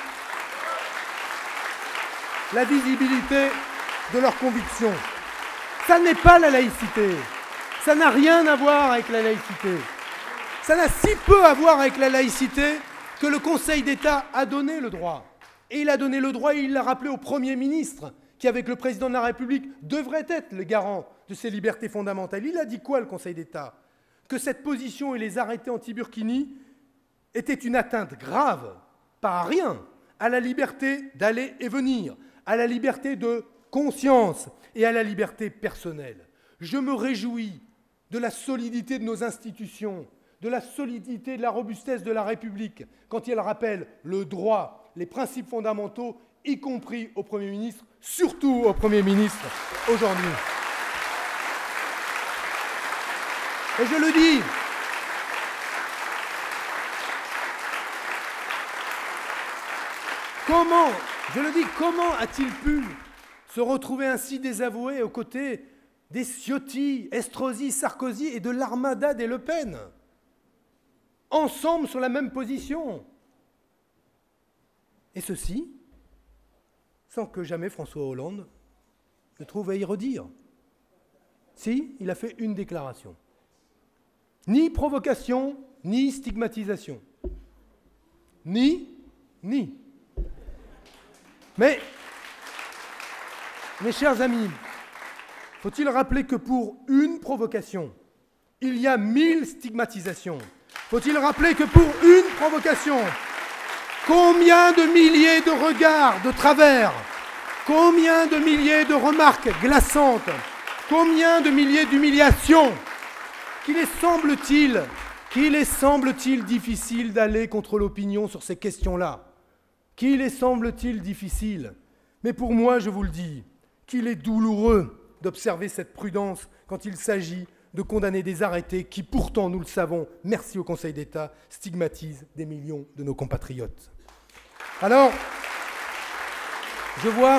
la visibilité de leurs convictions? Ça n'est pas la laïcité. Ça n'a rien à voir avec la laïcité. Ça n'a si peu à voir avec la laïcité que le Conseil d'État a donné le droit. Et il a donné le droit et il l'a rappelé au Premier ministre, qui, avec le Président de la République, devrait être le garant de ces libertés fondamentales. Il a dit quoi, le Conseil d'État? Que cette position et les arrêtés anti-Burkini étaient une atteinte grave, pas à rien, à la liberté d'aller et venir, à la liberté de conscience et à la liberté personnelle. Je me réjouis de la solidité de nos institutions, de la solidité, de la robustesse de la République, quand elle rappelle le droit, les principes fondamentaux, y compris au Premier ministre, surtout au Premier ministre aujourd'hui. Et je le dis, comment, je le dis, comment a-t-il pu se retrouver ainsi désavoué aux côtés des Ciotti, Estrosi, Sarkozy et de l'armada des Le Pen, ensemble sur la même position? Et ceci, sans que jamais François Hollande ne trouve à y redire. Si, il a fait une déclaration. Ni provocation, ni stigmatisation. Ni, ni. Mais, mes chers amis, faut-il rappeler que pour une provocation, il y a mille stigmatisations? Faut-il rappeler que pour une provocation, combien de milliers de regards de travers, combien de milliers de remarques glaçantes, combien de milliers d'humiliations? Qu'il les semble-t-il, qu'il les semble-t-il difficile d'aller contre l'opinion sur ces questions-là? Qu'il les semble-t-il difficile? Mais pour moi, je vous le dis, qu'il est douloureux d'observer cette prudence quand il s'agit de condamner des arrêtés qui, pourtant, nous le savons, merci au Conseil d'État, stigmatisent des millions de nos compatriotes. Alors, je vois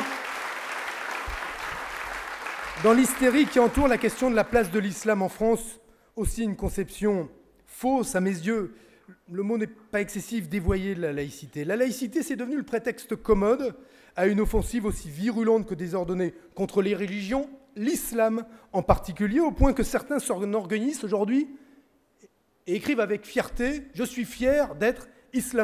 dans l'hystérie qui entoure la question de la place de l'islam en France aussi une conception fausse, à mes yeux, le mot n'est pas excessif, dévoyée de la laïcité. La laïcité, c'est devenu le prétexte commode à une offensive aussi virulente que désordonnée contre les religions, l'islam en particulier, au point que certains s'enorgueillissent aujourd'hui et écrivent avec fierté « Je suis fier d'être islamophobe ».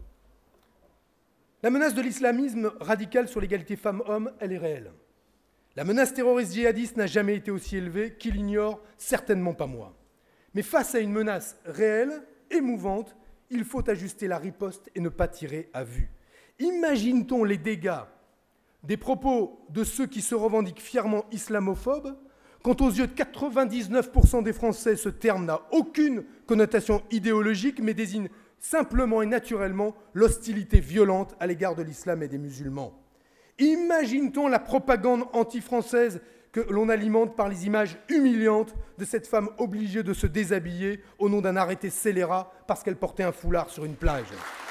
La menace de l'islamisme radical sur l'égalité femmes-hommes, elle est réelle. La menace terroriste djihadiste n'a jamais été aussi élevée, qu'il ignore certainement pas moi. Mais face à une menace réelle, émouvante, il faut ajuster la riposte et ne pas tirer à vue. Imagine-t-on les dégâts des propos de ceux qui se revendiquent fièrement islamophobes, quand aux yeux de quatre-vingt-dix-neuf pour cent des Français, ce terme n'a aucune connotation idéologique, mais désigne simplement et naturellement l'hostilité violente à l'égard de l'islam et des musulmans. Imagine-t-on la propagande anti-française que l'on alimente par les images humiliantes de cette femme obligée de se déshabiller au nom d'un arrêté scélérat parce qu'elle portait un foulard sur une plage.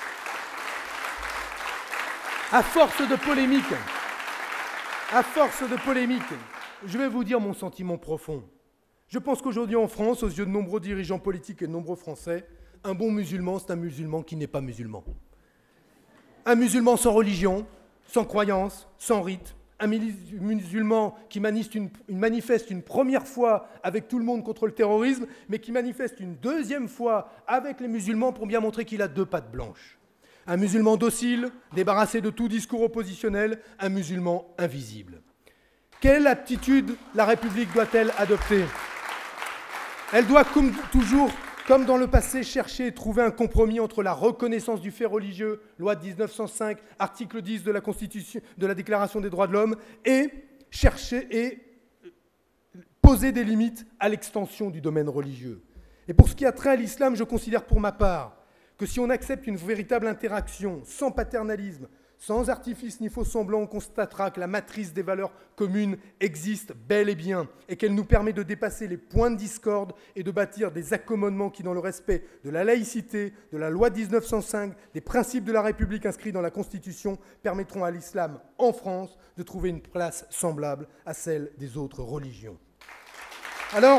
À force de polémique, à force de polémique, je vais vous dire mon sentiment profond. Je pense qu'aujourd'hui en France, aux yeux de nombreux dirigeants politiques et de nombreux Français, un bon musulman, c'est un musulman qui n'est pas musulman. Un musulman sans religion, sans croyance, sans rite. Un musulman qui manifeste une, une, manifeste une première fois avec tout le monde contre le terrorisme, mais qui manifeste une deuxième fois avec les musulmans pour bien montrer qu'il a deux pattes blanches. Un musulman docile, débarrassé de tout discours oppositionnel, un musulman invisible. Quelle attitude la République doit-elle adopter? Elle doit, comme toujours, comme dans le passé, chercher et trouver un compromis entre la reconnaissance du fait religieux, loi de mille neuf cent cinq, article dix de la Constitution, de la Déclaration des droits de l'homme, et chercher et poser des limites à l'extension du domaine religieux. Et pour ce qui a trait à l'islam, je considère pour ma part que si on accepte une véritable interaction, sans paternalisme, sans artifice ni faux semblant, on constatera que la matrice des valeurs communes existe bel et bien et qu'elle nous permet de dépasser les points de discorde et de bâtir des accommodements qui, dans le respect de la laïcité, de la loi de mille neuf cent cinq, des principes de la République inscrits dans la Constitution, permettront à l'islam en France de trouver une place semblable à celle des autres religions. Alors,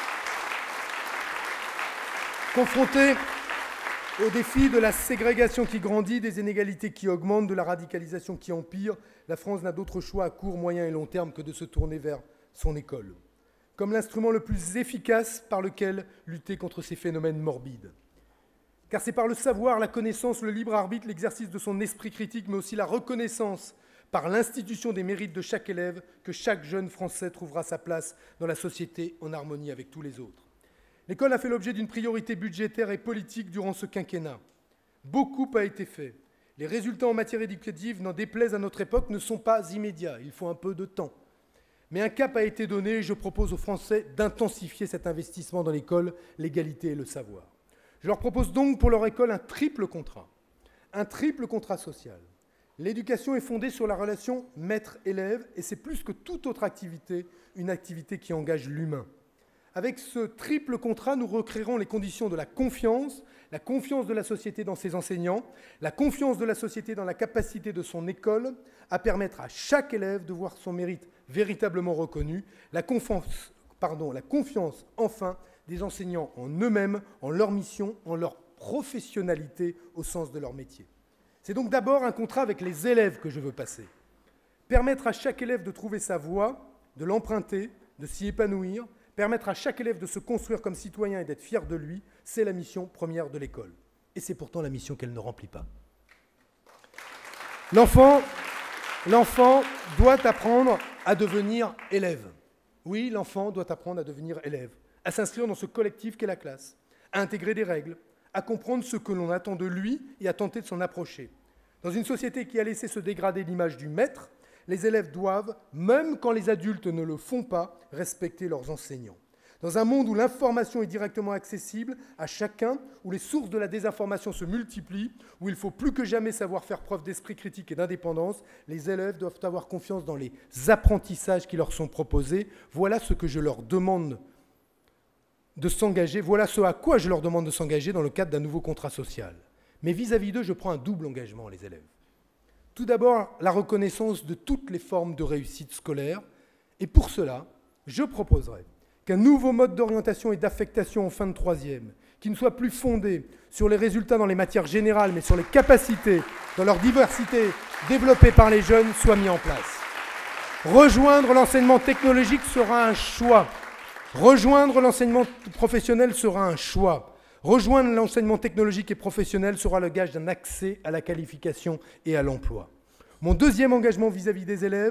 confronté au défi de la ségrégation qui grandit, des inégalités qui augmentent, de la radicalisation qui empire, la France n'a d'autre choix à court, moyen et long terme que de se tourner vers son école, comme l'instrument le plus efficace par lequel lutter contre ces phénomènes morbides. Car c'est par le savoir, la connaissance, le libre arbitre, l'exercice de son esprit critique, mais aussi la reconnaissance par l'institution des mérites de chaque élève que chaque jeune Français trouvera sa place dans la société en harmonie avec tous les autres. L'école a fait l'objet d'une priorité budgétaire et politique durant ce quinquennat. Beaucoup a été fait. Les résultats en matière éducative, n'en déplaise à notre époque, ne sont pas immédiats. Il faut un peu de temps. Mais un cap a été donné et je propose aux Français d'intensifier cet investissement dans l'école, l'égalité et le savoir. Je leur propose donc pour leur école un triple contrat, un triple contrat social. L'éducation est fondée sur la relation maître-élève et c'est plus que toute autre activité, une activité qui engage l'humain. Avec ce triple contrat, nous recréerons les conditions de la confiance, la confiance de la société dans ses enseignants, la confiance de la société dans la capacité de son école à permettre à chaque élève de voir son mérite véritablement reconnu, la confiance, pardon, la confiance enfin des enseignants en eux-mêmes, en leur mission, en leur professionnalité au sens de leur métier. C'est donc d'abord un contrat avec les élèves que je veux passer. Permettre à chaque élève de trouver sa voie, de l'emprunter, de s'y épanouir, permettre à chaque élève de se construire comme citoyen et d'être fier de lui, c'est la mission première de l'école. Et c'est pourtant la mission qu'elle ne remplit pas. L'enfant, l'enfant doit apprendre à devenir élève. Oui, l'enfant doit apprendre à devenir élève, à s'inscrire dans ce collectif qu'est la classe, à intégrer des règles, à comprendre ce que l'on attend de lui et à tenter de s'en approcher. Dans une société qui a laissé se dégrader l'image du maître, les élèves doivent, même quand les adultes ne le font pas, respecter leurs enseignants. Dans un monde où l'information est directement accessible à chacun, où les sources de la désinformation se multiplient, où il faut plus que jamais savoir faire preuve d'esprit critique et d'indépendance, les élèves doivent avoir confiance dans les apprentissages qui leur sont proposés. Voilà ce que je leur demande de s'engager, voilà ce à quoi je leur demande de s'engager dans le cadre d'un nouveau contrat social. Mais vis-à-vis d'eux, je prends un double engagement, les élèves. Tout d'abord, la reconnaissance de toutes les formes de réussite scolaire. Et pour cela, je proposerai qu'un nouveau mode d'orientation et d'affectation en fin de troisième, qui ne soit plus fondé sur les résultats dans les matières générales, mais sur les capacités, dans leur diversité développées par les jeunes, soit mis en place. Rejoindre l'enseignement technologique sera un choix. Rejoindre l'enseignement professionnel sera un choix. Rejoindre l'enseignement technologique et professionnel sera le gage d'un accès à la qualification et à l'emploi. Mon deuxième engagement vis-à-vis des élèves,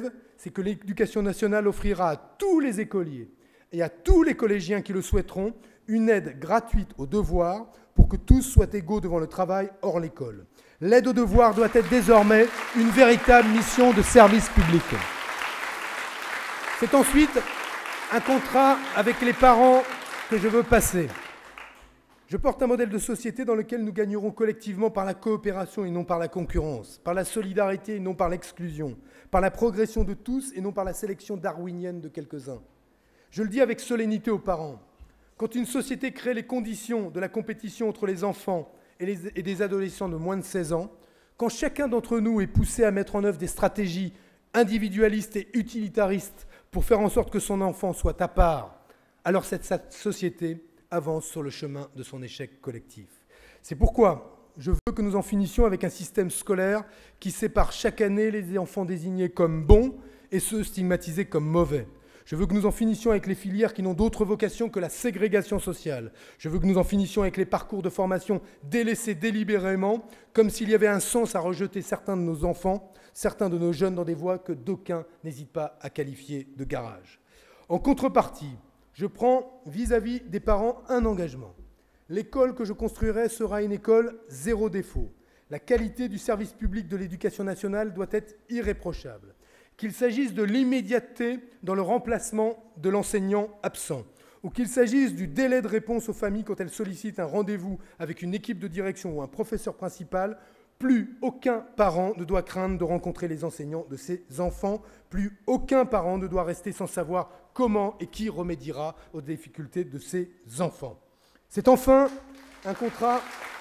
c'est que l'Éducation nationale offrira à tous les écoliers et à tous les collégiens qui le souhaiteront une aide gratuite aux devoirs pour que tous soient égaux devant le travail hors l'école. L'aide aux devoirs doit être désormais une véritable mission de service public. C'est ensuite un contrat avec les parents que je veux passer. Je porte un modèle de société dans lequel nous gagnerons collectivement par la coopération et non par la concurrence, par la solidarité et non par l'exclusion, par la progression de tous et non par la sélection darwinienne de quelques-uns. Je le dis avec solennité aux parents. Quand une société crée les conditions de la compétition entre les enfants et, les, et des adolescents de moins de seize ans, quand chacun d'entre nous est poussé à mettre en œuvre des stratégies individualistes et utilitaristes pour faire en sorte que son enfant soit à part, alors cette société avance sur le chemin de son échec collectif. C'est pourquoi je veux que nous en finissions avec un système scolaire qui sépare chaque année les enfants désignés comme bons et ceux stigmatisés comme mauvais. Je veux que nous en finissions avec les filières qui n'ont d'autre vocation que la ségrégation sociale. Je veux que nous en finissions avec les parcours de formation délaissés délibérément, comme s'il y avait un sens à rejeter certains de nos enfants, certains de nos jeunes dans des voies que d'aucuns n'hésitent pas à qualifier de garage. En contrepartie, je prends vis-à-vis des parents un engagement. L'école que je construirai sera une école zéro défaut. La qualité du service public de l'éducation nationale doit être irréprochable. Qu'il s'agisse de l'immédiateté dans le remplacement de l'enseignant absent, ou qu'il s'agisse du délai de réponse aux familles quand elles sollicitent un rendez-vous avec une équipe de direction ou un professeur principal, plus aucun parent ne doit craindre de rencontrer les enseignants de ses enfants, plus aucun parent ne doit rester sans savoir comment et qui remédiera aux difficultés de ses enfants. C'est enfin un contrat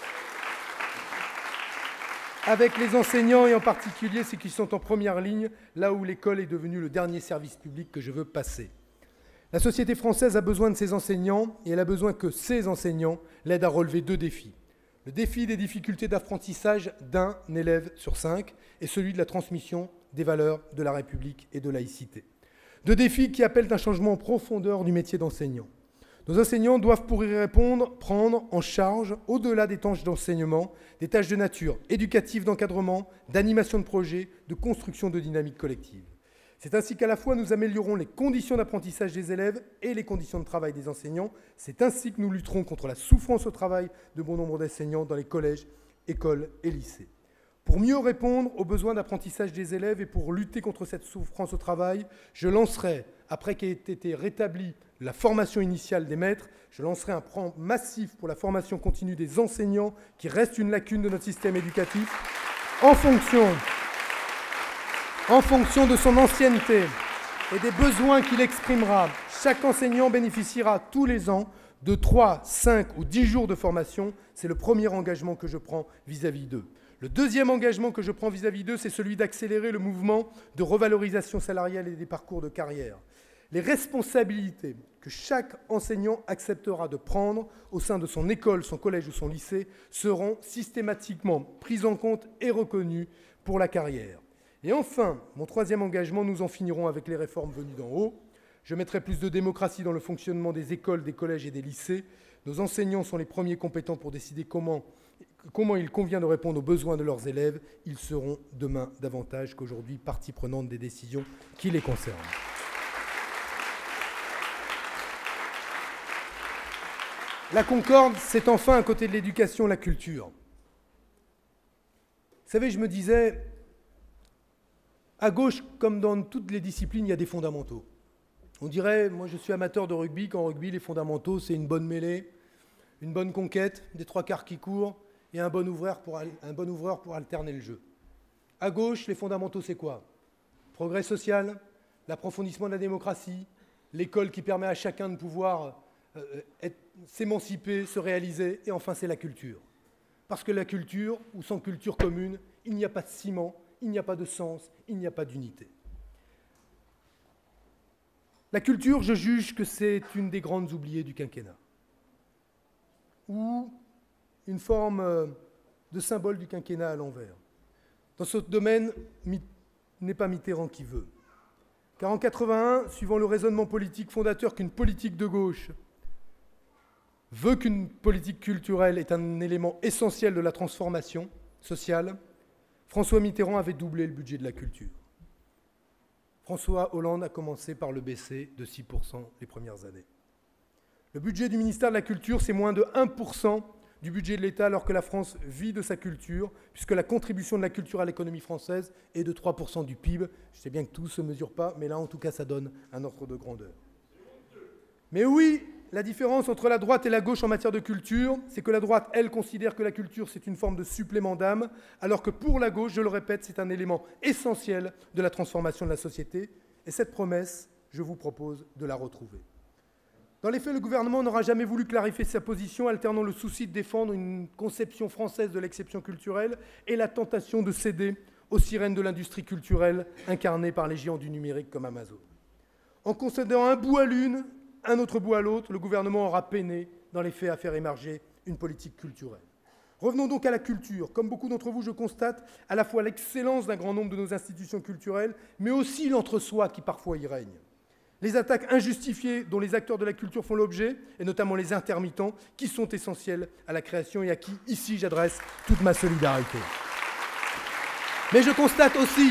avec les enseignants et en particulier ceux qui sont en première ligne, là où l'école est devenue le dernier service public que je veux passer. La société française a besoin de ses enseignants et elle a besoin que ces enseignants l'aident à relever deux défis. Le défi des difficultés d'apprentissage d'un élève sur cinq et celui de la transmission des valeurs de la République et de laïcité. Deux défis qui appellent un changement en profondeur du métier d'enseignant. Nos enseignants doivent, pour y répondre, prendre en charge, au-delà des tâches d'enseignement, des tâches de nature éducative, d'encadrement, d'animation de projet, de construction de dynamique collective. C'est ainsi qu'à la fois nous améliorons les conditions d'apprentissage des élèves et les conditions de travail des enseignants. C'est ainsi que nous lutterons contre la souffrance au travail de bon nombre d'enseignants dans les collèges, écoles et lycées. Pour mieux répondre aux besoins d'apprentissage des élèves et pour lutter contre cette souffrance au travail, je lancerai, après qu'ait été rétablie la formation initiale des maîtres, je lancerai un plan massif pour la formation continue des enseignants, qui reste une lacune de notre système éducatif, en fonction, en fonction de son ancienneté et des besoins qu'il exprimera. Chaque enseignant bénéficiera tous les ans de trois, cinq ou dix jours de formation. C'est le premier engagement que je prends vis-à-vis d'eux. Le deuxième engagement que je prends vis-à-vis d'eux, c'est celui d'accélérer le mouvement de revalorisation salariale et des parcours de carrière. Les responsabilités que chaque enseignant acceptera de prendre au sein de son école, son collège ou son lycée seront systématiquement prises en compte et reconnues pour la carrière. Et enfin, mon troisième engagement, nous en finirons avec les réformes venues d'en haut. Je mettrai plus de démocratie dans le fonctionnement des écoles, des collèges et des lycées. Nos enseignants sont les premiers compétents pour décider comment, comment il convient de répondre aux besoins de leurs élèves. Ils seront demain davantage qu'aujourd'hui partie prenante des décisions qui les concernent. La concorde, c'est enfin, à côté de l'éducation, la culture. Vous savez, je me disais, à gauche, comme dans toutes les disciplines, il y a des fondamentaux. On dirait, moi je suis amateur de rugby, qu'en rugby, les fondamentaux, c'est une bonne mêlée, une bonne conquête, des trois quarts qui courent, et un bon ouvreur pour, un bon ouvreur pour alterner le jeu. À gauche, les fondamentaux, c'est quoi? Progrès social, l'approfondissement de la démocratie, l'école qui permet à chacun de pouvoir euh, s'émanciper, se réaliser, et enfin, c'est la culture. Parce que la culture, ou sans culture commune, il n'y a pas de ciment, il n'y a pas de sens, il n'y a pas d'unité. La culture, je juge que c'est une des grandes oubliées du quinquennat, ou une forme de symbole du quinquennat à l'envers. Dans ce domaine, n'est pas Mitterrand qui veut. Car en quatre-vingt-un, suivant le raisonnement politique fondateur qu'une politique de gauche veut qu'une politique culturelle est un élément essentiel de la transformation sociale, François Mitterrand avait doublé le budget de la culture. François Hollande a commencé par le baisser de six pour cent les premières années. Le budget du ministère de la Culture, c'est moins de un pour cent du budget de l'État, alors que la France vit de sa culture, puisque la contribution de la culture à l'économie française est de trois pour cent du P I B. Je sais bien que tout ne se mesure pas, mais là, en tout cas, ça donne un ordre de grandeur. Mais oui, la différence entre la droite et la gauche en matière de culture, c'est que la droite, elle, considère que la culture, c'est une forme de supplément d'âme, alors que pour la gauche, je le répète, c'est un élément essentiel de la transformation de la société. Et cette promesse, je vous propose de la retrouver. Dans les faits, le gouvernement n'aura jamais voulu clarifier sa position, alternant le souci de défendre une conception française de l'exception culturelle et la tentation de céder aux sirènes de l'industrie culturelle incarnées par les géants du numérique comme Amazon. En concédant un bout à l'une, un autre bout à l'autre, le gouvernement aura peiné, dans les faits, à faire émerger une politique culturelle. Revenons donc à la culture. Comme beaucoup d'entre vous, je constate à la fois l'excellence d'un grand nombre de nos institutions culturelles, mais aussi l'entre-soi qui parfois y règne. Les attaques injustifiées dont les acteurs de la culture font l'objet, et notamment les intermittents, qui sont essentiels à la création et à qui, ici, j'adresse toute ma solidarité. Mais je constate aussi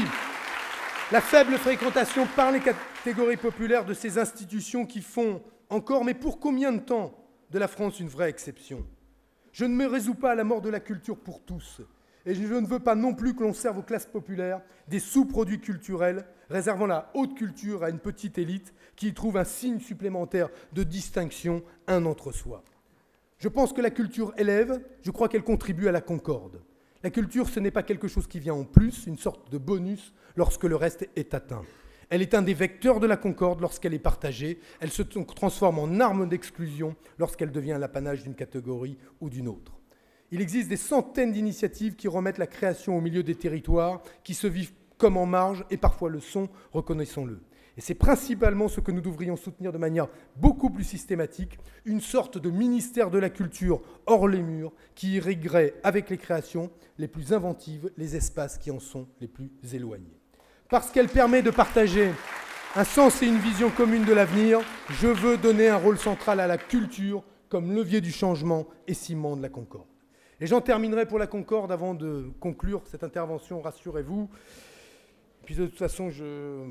la faible fréquentation par les catégories populaires de ces institutions qui font encore, mais pour combien de temps, de la France une vraie exception. Je ne me résous pas à la mort de la culture pour tous, et je ne veux pas non plus que l'on serve aux classes populaires des sous-produits culturels, réservant la haute culture à une petite élite qui y trouve un signe supplémentaire de distinction, un entre-soi. Je pense que la culture élève, je crois qu'elle contribue à la concorde. La culture, ce n'est pas quelque chose qui vient en plus, une sorte de bonus lorsque le reste est atteint. Elle est un des vecteurs de la concorde lorsqu'elle est partagée. Elle se transforme en arme d'exclusion lorsqu'elle devient l'apanage d'une catégorie ou d'une autre. Il existe des centaines d'initiatives qui remettent la création au milieu des territoires, qui se vivent comme en marge, et parfois le sont, reconnaissons-le. Et c'est principalement ce que nous devrions soutenir de manière beaucoup plus systématique, une sorte de ministère de la culture hors les murs, qui irriguerait avec les créations les plus inventives les espaces qui en sont les plus éloignés. Parce qu'elle permet de partager un sens et une vision commune de l'avenir, je veux donner un rôle central à la culture comme levier du changement et ciment de la concorde. Et j'en terminerai pour la concorde avant de conclure cette intervention, rassurez-vous. Puis de toute façon, je,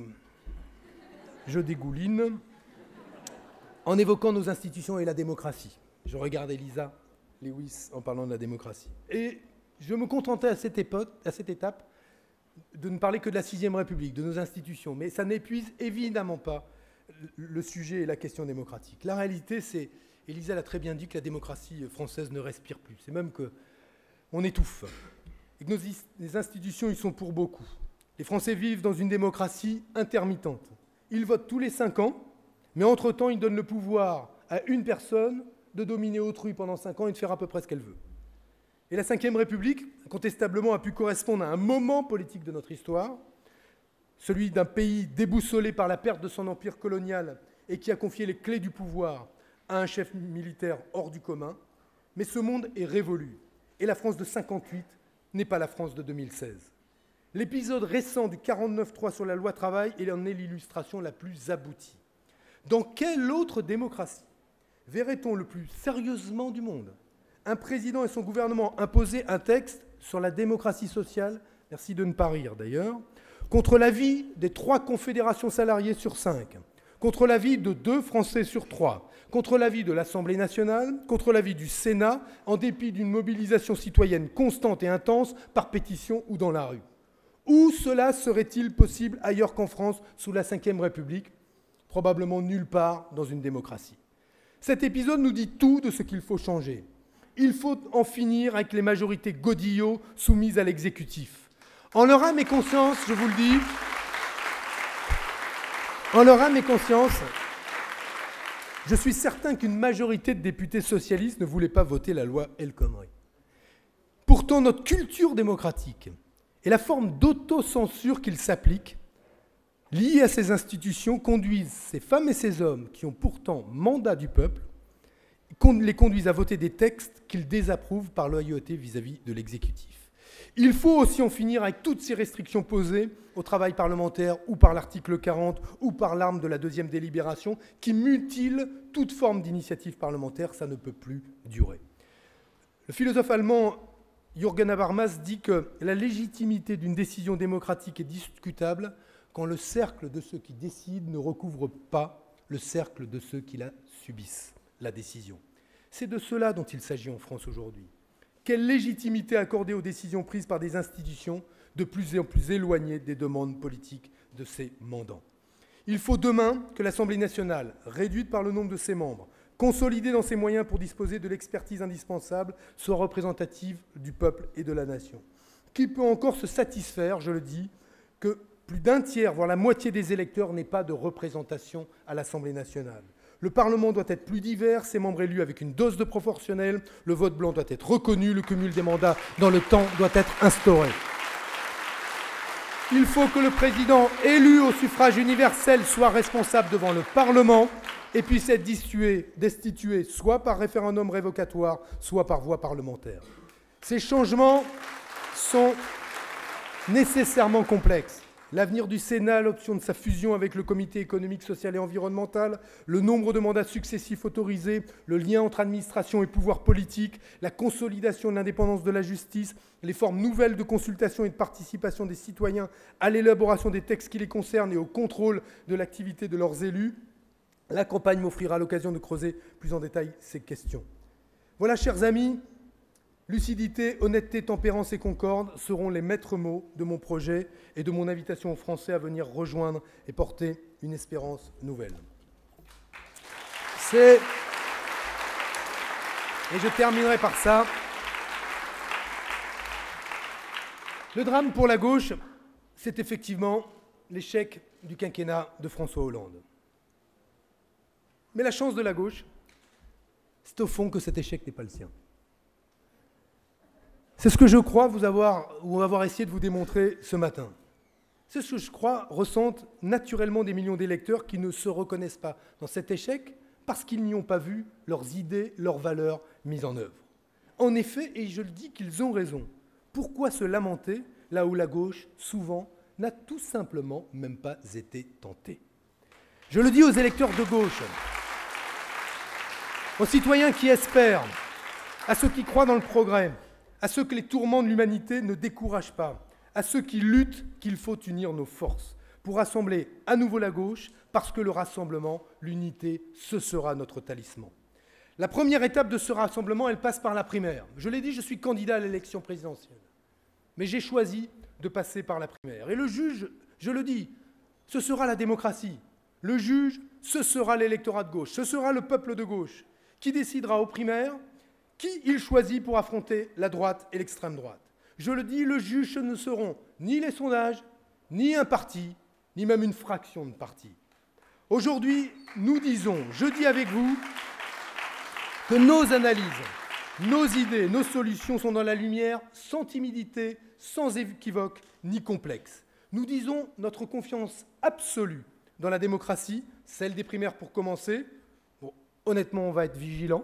je dégouline en évoquant nos institutions et la démocratie. Je regarde Elisa Lewis en parlant de la démocratie. Et je me contentais à cette, époque, à cette étape de ne parler que de la sixième République, de nos institutions. Mais ça n'épuise évidemment pas le sujet et la question démocratique. La réalité, c'est, Elisa l'a très bien dit, que la démocratie française ne respire plus. C'est même qu'on étouffe. Et que nos, les institutions y sont pour beaucoup. Les Français vivent dans une démocratie intermittente. Ils votent tous les cinq ans, mais entre-temps, ils donnent le pouvoir à une personne de dominer autrui pendant cinq ans et de faire à peu près ce qu'elle veut. Et la cinquième République, incontestablement, a pu correspondre à un moment politique de notre histoire, celui d'un pays déboussolé par la perte de son empire colonial et qui a confié les clés du pouvoir à un chef militaire hors du commun. Mais ce monde est révolu, et la France de cinquante-huit n'est pas la France de deux mille seize. L'épisode récent du quarante-neuf trois sur la loi travail, il en est l'illustration la plus aboutie. Dans quelle autre démocratie verrait-on le plus sérieusement du monde un président et son gouvernement imposer un texte sur la démocratie sociale, merci de ne pas rire d'ailleurs, contre l'avis des trois confédérations salariées sur cinq, contre l'avis de deux Français sur trois, contre l'avis de l'Assemblée nationale, contre l'avis du Sénat, en dépit d'une mobilisation citoyenne constante et intense par pétition ou dans la rue. Où cela serait-il possible ailleurs qu'en France, sous la cinquième République? Probablement nulle part dans une démocratie. Cet épisode nous dit tout de ce qu'il faut changer. Il faut en finir avec les majorités godillots soumises à l'exécutif. En leur âme et conscience, je vous le dis, en leur âme et conscience, je suis certain qu'une majorité de députés socialistes ne voulait pas voter la loi El Khomri. Pourtant, notre culture démocratique et la forme d'autocensure qu'il s'applique, liée à ces institutions, conduisent ces femmes et ces hommes qui ont pourtant mandat du peuple, les conduisent à voter des textes qu'ils désapprouvent par loyauté vis-à-vis de l'exécutif. Il faut aussi en finir avec toutes ces restrictions posées au travail parlementaire ou par l'article quarante ou par l'arme de la deuxième délibération qui mutilent toute forme d'initiative parlementaire. Ça ne peut plus durer. Le philosophe allemand Jürgen Habermas dit que la légitimité d'une décision démocratique est discutable quand le cercle de ceux qui décident ne recouvre pas le cercle de ceux qui la subissent, la décision. C'est de cela dont il s'agit en France aujourd'hui. Quelle légitimité accorder aux décisions prises par des institutions de plus en plus éloignées des demandes politiques de ses mandants? Il faut demain que l'Assemblée nationale, réduite par le nombre de ses membres, consolidée dans ses moyens pour disposer de l'expertise indispensable, soit représentative du peuple et de la nation. Qui peut encore se satisfaire, je le dis, que plus d'un tiers, voire la moitié des électeurs n'aient pas de représentation à l'Assemblée nationale? Le Parlement doit être plus divers, ses membres élus avec une dose de proportionnel, le vote blanc doit être reconnu, le cumul des mandats dans le temps doit être instauré. Il faut que le président élu au suffrage universel soit responsable devant le Parlement et puisse être destitué, destitué soit par référendum révocatoire, soit par voie parlementaire. Ces changements sont nécessairement complexes. L'avenir du Sénat, l'option de sa fusion avec le Comité économique, social et environnemental, le nombre de mandats successifs autorisés, le lien entre administration et pouvoir politique, la consolidation de l'indépendance de la justice, les formes nouvelles de consultation et de participation des citoyens à l'élaboration des textes qui les concernent et au contrôle de l'activité de leurs élus. La campagne m'offrira l'occasion de creuser plus en détail ces questions. Voilà, chers amis, lucidité, honnêteté, tempérance et concorde seront les maîtres mots de mon projet et de mon invitation aux Français à venir rejoindre et porter une espérance nouvelle. C'est... Et je terminerai par ça. Le drame pour la gauche, c'est effectivement l'échec du quinquennat de François Hollande. Mais la chance de la gauche, c'est au fond que cet échec n'est pas le sien. C'est ce que je crois vous avoir, ou avoir essayé de vous démontrer ce matin. C'est ce que je crois ressentent naturellement des millions d'électeurs qui ne se reconnaissent pas dans cet échec parce qu'ils n'y ont pas vu leurs idées, leurs valeurs mises en œuvre. En effet, et je le dis qu'ils ont raison, pourquoi se lamenter là où la gauche, souvent, n'a tout simplement même pas été tentée? Je le dis aux électeurs de gauche, aux citoyens qui espèrent, à ceux qui croient dans le progrès, à ceux que les tourments de l'humanité ne découragent pas, à ceux qui luttent qu'il faut unir nos forces pour rassembler à nouveau la gauche, parce que le rassemblement, l'unité, ce sera notre talisman. La première étape de ce rassemblement, elle passe par la primaire. Je l'ai dit, je suis candidat à l'élection présidentielle. Mais j'ai choisi de passer par la primaire. Et le juge, je le dis, ce sera la démocratie. Le juge, ce sera l'électorat de gauche, ce sera le peuple de gauche, qui décidera aux primaires qui il choisit pour affronter la droite et l'extrême droite. Je le dis, le juge, ce ne seront ni les sondages, ni un parti, ni même une fraction de parti. Aujourd'hui, nous disons, je dis avec vous, que nos analyses, nos idées, nos solutions sont dans la lumière, sans timidité, sans équivoque, ni complexe. Nous disons notre confiance absolue dans la démocratie, celle des primaires pour commencer. Bon, honnêtement, on va être vigilants.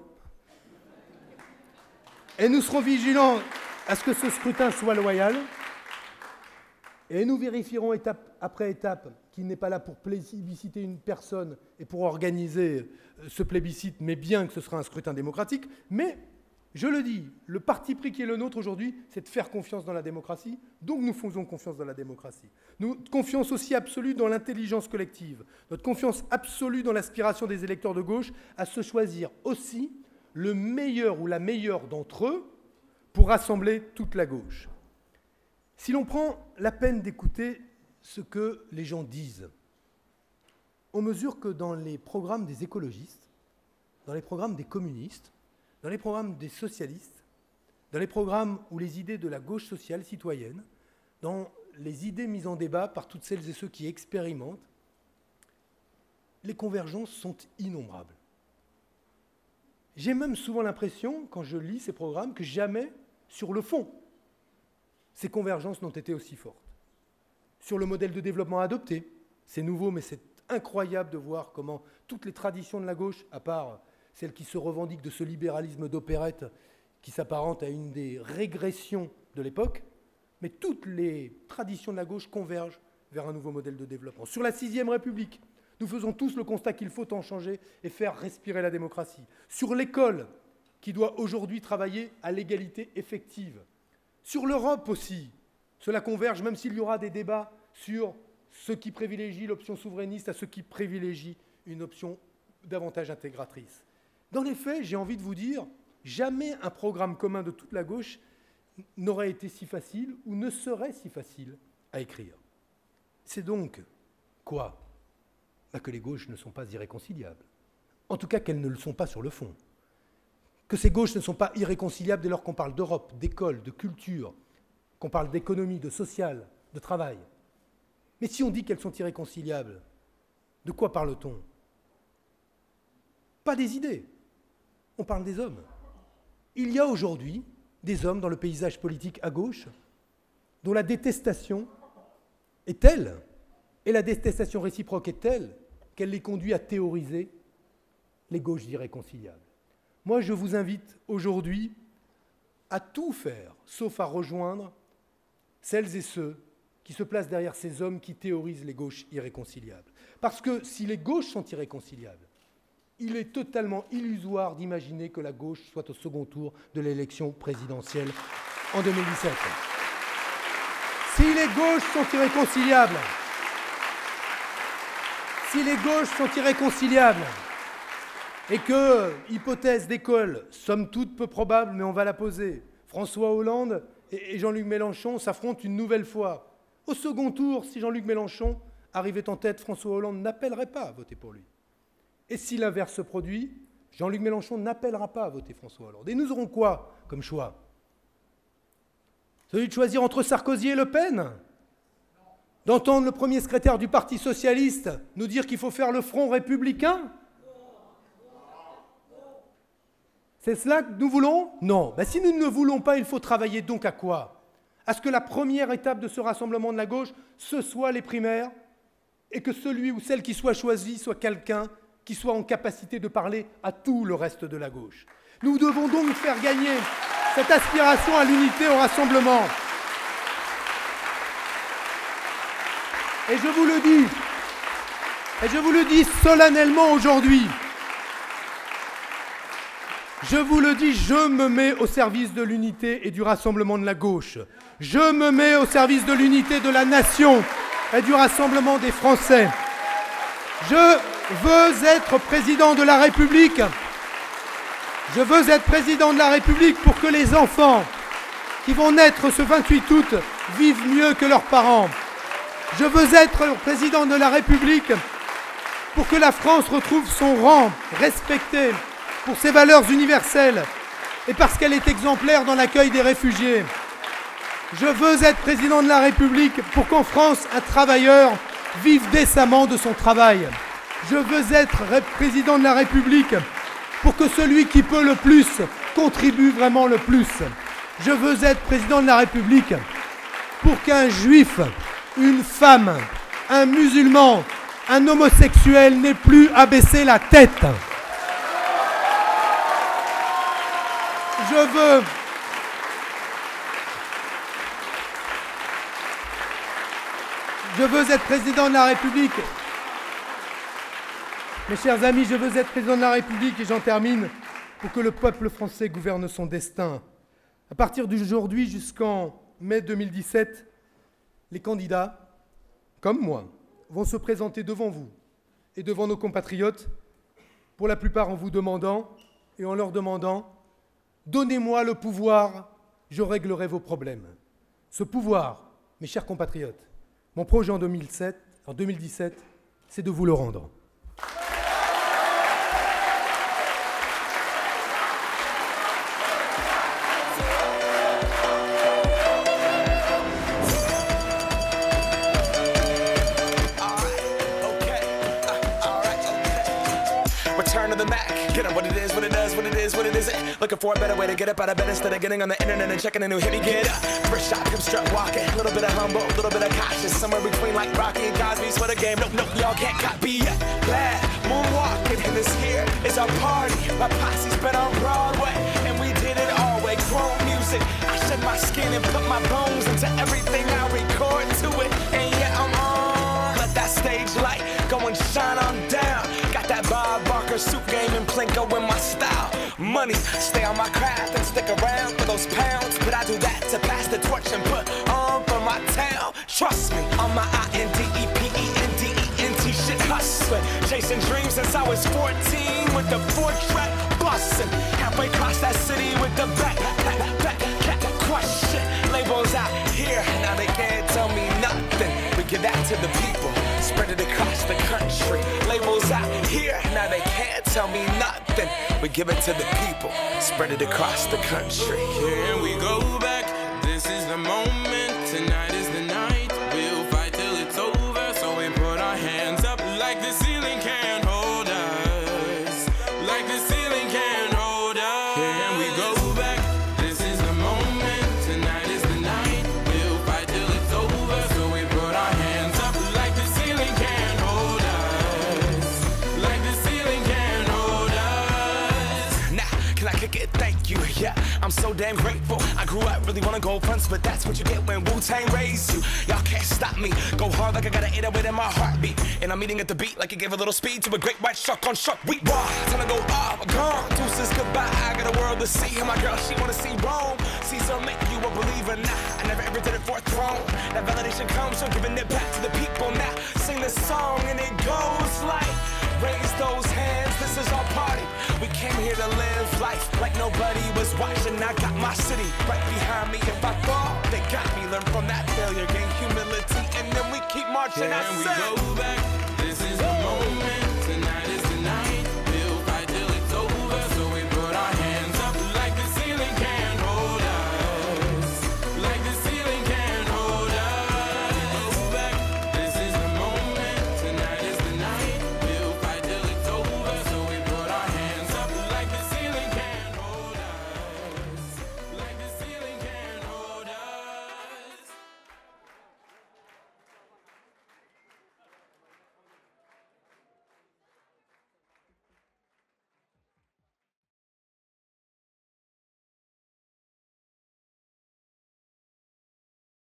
Et nous serons vigilants à ce que ce scrutin soit loyal. Et nous vérifierons étape après étape qu'il n'est pas là pour plébisciter une personne et pour organiser ce plébiscite, mais bien que ce sera un scrutin démocratique. Mais, je le dis, le parti pris qui est le nôtre aujourd'hui, c'est de faire confiance dans la démocratie. Donc nous faisons confiance dans la démocratie. Notre confiance aussi absolue dans l'intelligence collective. Notre confiance absolue dans l'aspiration des électeurs de gauche à se choisir aussi le meilleur ou la meilleure d'entre eux pour rassembler toute la gauche. Si l'on prend la peine d'écouter ce que les gens disent, on mesure que dans les programmes des écologistes, dans les programmes des communistes, dans les programmes des socialistes, dans les programmes où les idées de la gauche sociale citoyenne, dans les idées mises en débat par toutes celles et ceux qui expérimentent, les convergences sont innombrables. J'ai même souvent l'impression, quand je lis ces programmes, que jamais, sur le fond, ces convergences n'ont été aussi fortes. Sur le modèle de développement adopté, c'est nouveau, mais c'est incroyable de voir comment toutes les traditions de la gauche, à part celles qui se revendiquent de ce libéralisme d'opérette qui s'apparente à une des régressions de l'époque, mais toutes les traditions de la gauche convergent vers un nouveau modèle de développement. Sur la sixième République, nous faisons tous le constat qu'il faut en changer et faire respirer la démocratie. Sur l'école, qui doit aujourd'hui travailler à l'égalité effective. Sur l'Europe aussi, cela converge, même s'il y aura des débats sur ceux qui privilégient l'option souverainiste à ceux qui privilégient une option davantage intégratrice. Dans les faits, j'ai envie de vous dire, jamais un programme commun de toute la gauche n'aurait été si facile ou ne serait si facile à écrire. C'est donc quoi? Bah que les gauches ne sont pas irréconciliables. En tout cas, qu'elles ne le sont pas sur le fond. Que ces gauches ne sont pas irréconciliables dès lors qu'on parle d'Europe, d'école, de culture, qu'on parle d'économie, de social, de travail. Mais si on dit qu'elles sont irréconciliables, de quoi parle-t-on? Pas des idées. On parle des hommes. Il y a aujourd'hui des hommes dans le paysage politique à gauche dont la détestation est telle, et la détestation réciproque est telle, qu'elle les conduit à théoriser les gauches irréconciliables. Moi, je vous invite aujourd'hui à tout faire, sauf à rejoindre celles et ceux qui se placent derrière ces hommes qui théorisent les gauches irréconciliables. Parce que si les gauches sont irréconciliables, il est totalement illusoire d'imaginer que la gauche soit au second tour de l'élection présidentielle en deux mille dix-sept. Si les gauches sont irréconciliables, si les gauches sont irréconciliables, et que, hypothèse d'école, somme toute peu probable, mais on va la poser, François Hollande et Jean-Luc Mélenchon s'affrontent une nouvelle fois. Au second tour, si Jean-Luc Mélenchon arrivait en tête, François Hollande n'appellerait pas à voter pour lui. Et si l'inverse se produit, Jean-Luc Mélenchon n'appellera pas à voter François Hollande. Et nous aurons quoi comme choix? Celui de choisir entre Sarkozy et Le Pen? D'entendre le premier secrétaire du Parti socialiste nous dire qu'il faut faire le front républicain? C'est cela que nous voulons? Non. Ben, si nous ne le voulons pas, il faut travailler donc à quoi? À ce que la première étape de ce rassemblement de la gauche, ce soit les primaires, et que celui ou celle qui soit choisi soit quelqu'un qui soit en capacité de parler à tout le reste de la gauche. Nous devons donc faire gagner cette aspiration à l'unité, au rassemblement. Et je vous le dis, et je vous le dis solennellement aujourd'hui, je vous le dis, je me mets au service de l'unité et du rassemblement de la gauche. Je me mets au service de l'unité de la nation et du rassemblement des Français. Je veux être président de la République. Je veux être président de la République pour que les enfants qui vont naître ce vingt-huit août vivent mieux que leurs parents. Je veux être président de la République pour que la France retrouve son rang respecté pour ses valeurs universelles et parce qu'elle est exemplaire dans l'accueil des réfugiés. Je veux être président de la République pour qu'en France, un travailleur vive décemment de son travail. Je veux être président de la République pour que celui qui peut le plus contribue vraiment le plus. Je veux être président de la République pour qu'un juif, une femme, un musulman, un homosexuel n'ait plus à baisser la tête. Je veux... Je veux être président de la République. Mes chers amis, je veux être président de la République, et j'en termine, pour que le peuple français gouverne son destin. À partir d'aujourd'hui jusqu'en mai deux mille dix-sept, les candidats, comme moi, vont se présenter devant vous et devant nos compatriotes, pour la plupart en vous demandant et en leur demandant « Donnez-moi le pouvoir, je réglerai vos problèmes ». Ce pouvoir, mes chers compatriotes, mon projet en deux mille sept, en deux mille dix-sept, c'est de vous le rendre. Looking for a better way to get up out of bed instead of getting on the internet and checking a new hit. Me get up, first shot, come strut walking. A little bit of humble, a little bit of cautious. Somewhere between like Rocky and Cosby's for the game. Nope, nope, y'all can't copy yet. Glad moonwalking, and this here is our party. My posse's been on Broadway, and we did it all way. Chrome music, I shed my skin and put my bones into everything I record to it. And yeah, I'm on. Let that stage light go and shine on down. Got that Bob Barker suit game and Plinko in my style. Money, stay on my craft and stick around for those pounds. But I do that to pass the torch and put on for my town. Trust me, on my I N D E P Been chasing dreams since I was fourteen with the four-track bustin'. Halfway across that city with the back, back, back, back, question. Labels out here, now they can't tell me nothing. We give that to the people, spread it across the country. Labels out here, now they can't tell me nothing. We give it to the people, spread it across the country. Here we go back, this is the moment, tonight is the night. We'll fight till it's over, so we put our hands up like the ceiling can't hold us. Like the ceiling can't hold us. Here we go back, this is the moment, tonight is the night. We'll fight till it's over, so we put our hands up like the ceiling can't hold us. Like the ceiling can't hold us. Now, can I kick it? Thank you, yeah, I'm so damn grateful. I grew up really wanna go fronts, but that's what you get when Wu-Tang raised you. Y'all can't stop me, go hard like I got an eight oh eight in my heartbeat. And I'm eating at the beat like it gave a little speed to a great white shark on shark week. Raw, time to go off, gone, deuces goodbye. I got a world to see, and my girl, she wanna see Rome. Caesar make you a believer, nah, I never ever did it for a throne. That validation comes from giving it back to the people. Now, sing this song and it goes like, raise those hands, this is our party. We came here to live life like nobody was watching. I got my city right behind me. If I fall, they got me. Learn from that failure, gain humility, and then we keep marching. Here I we said, go back, this is the moment.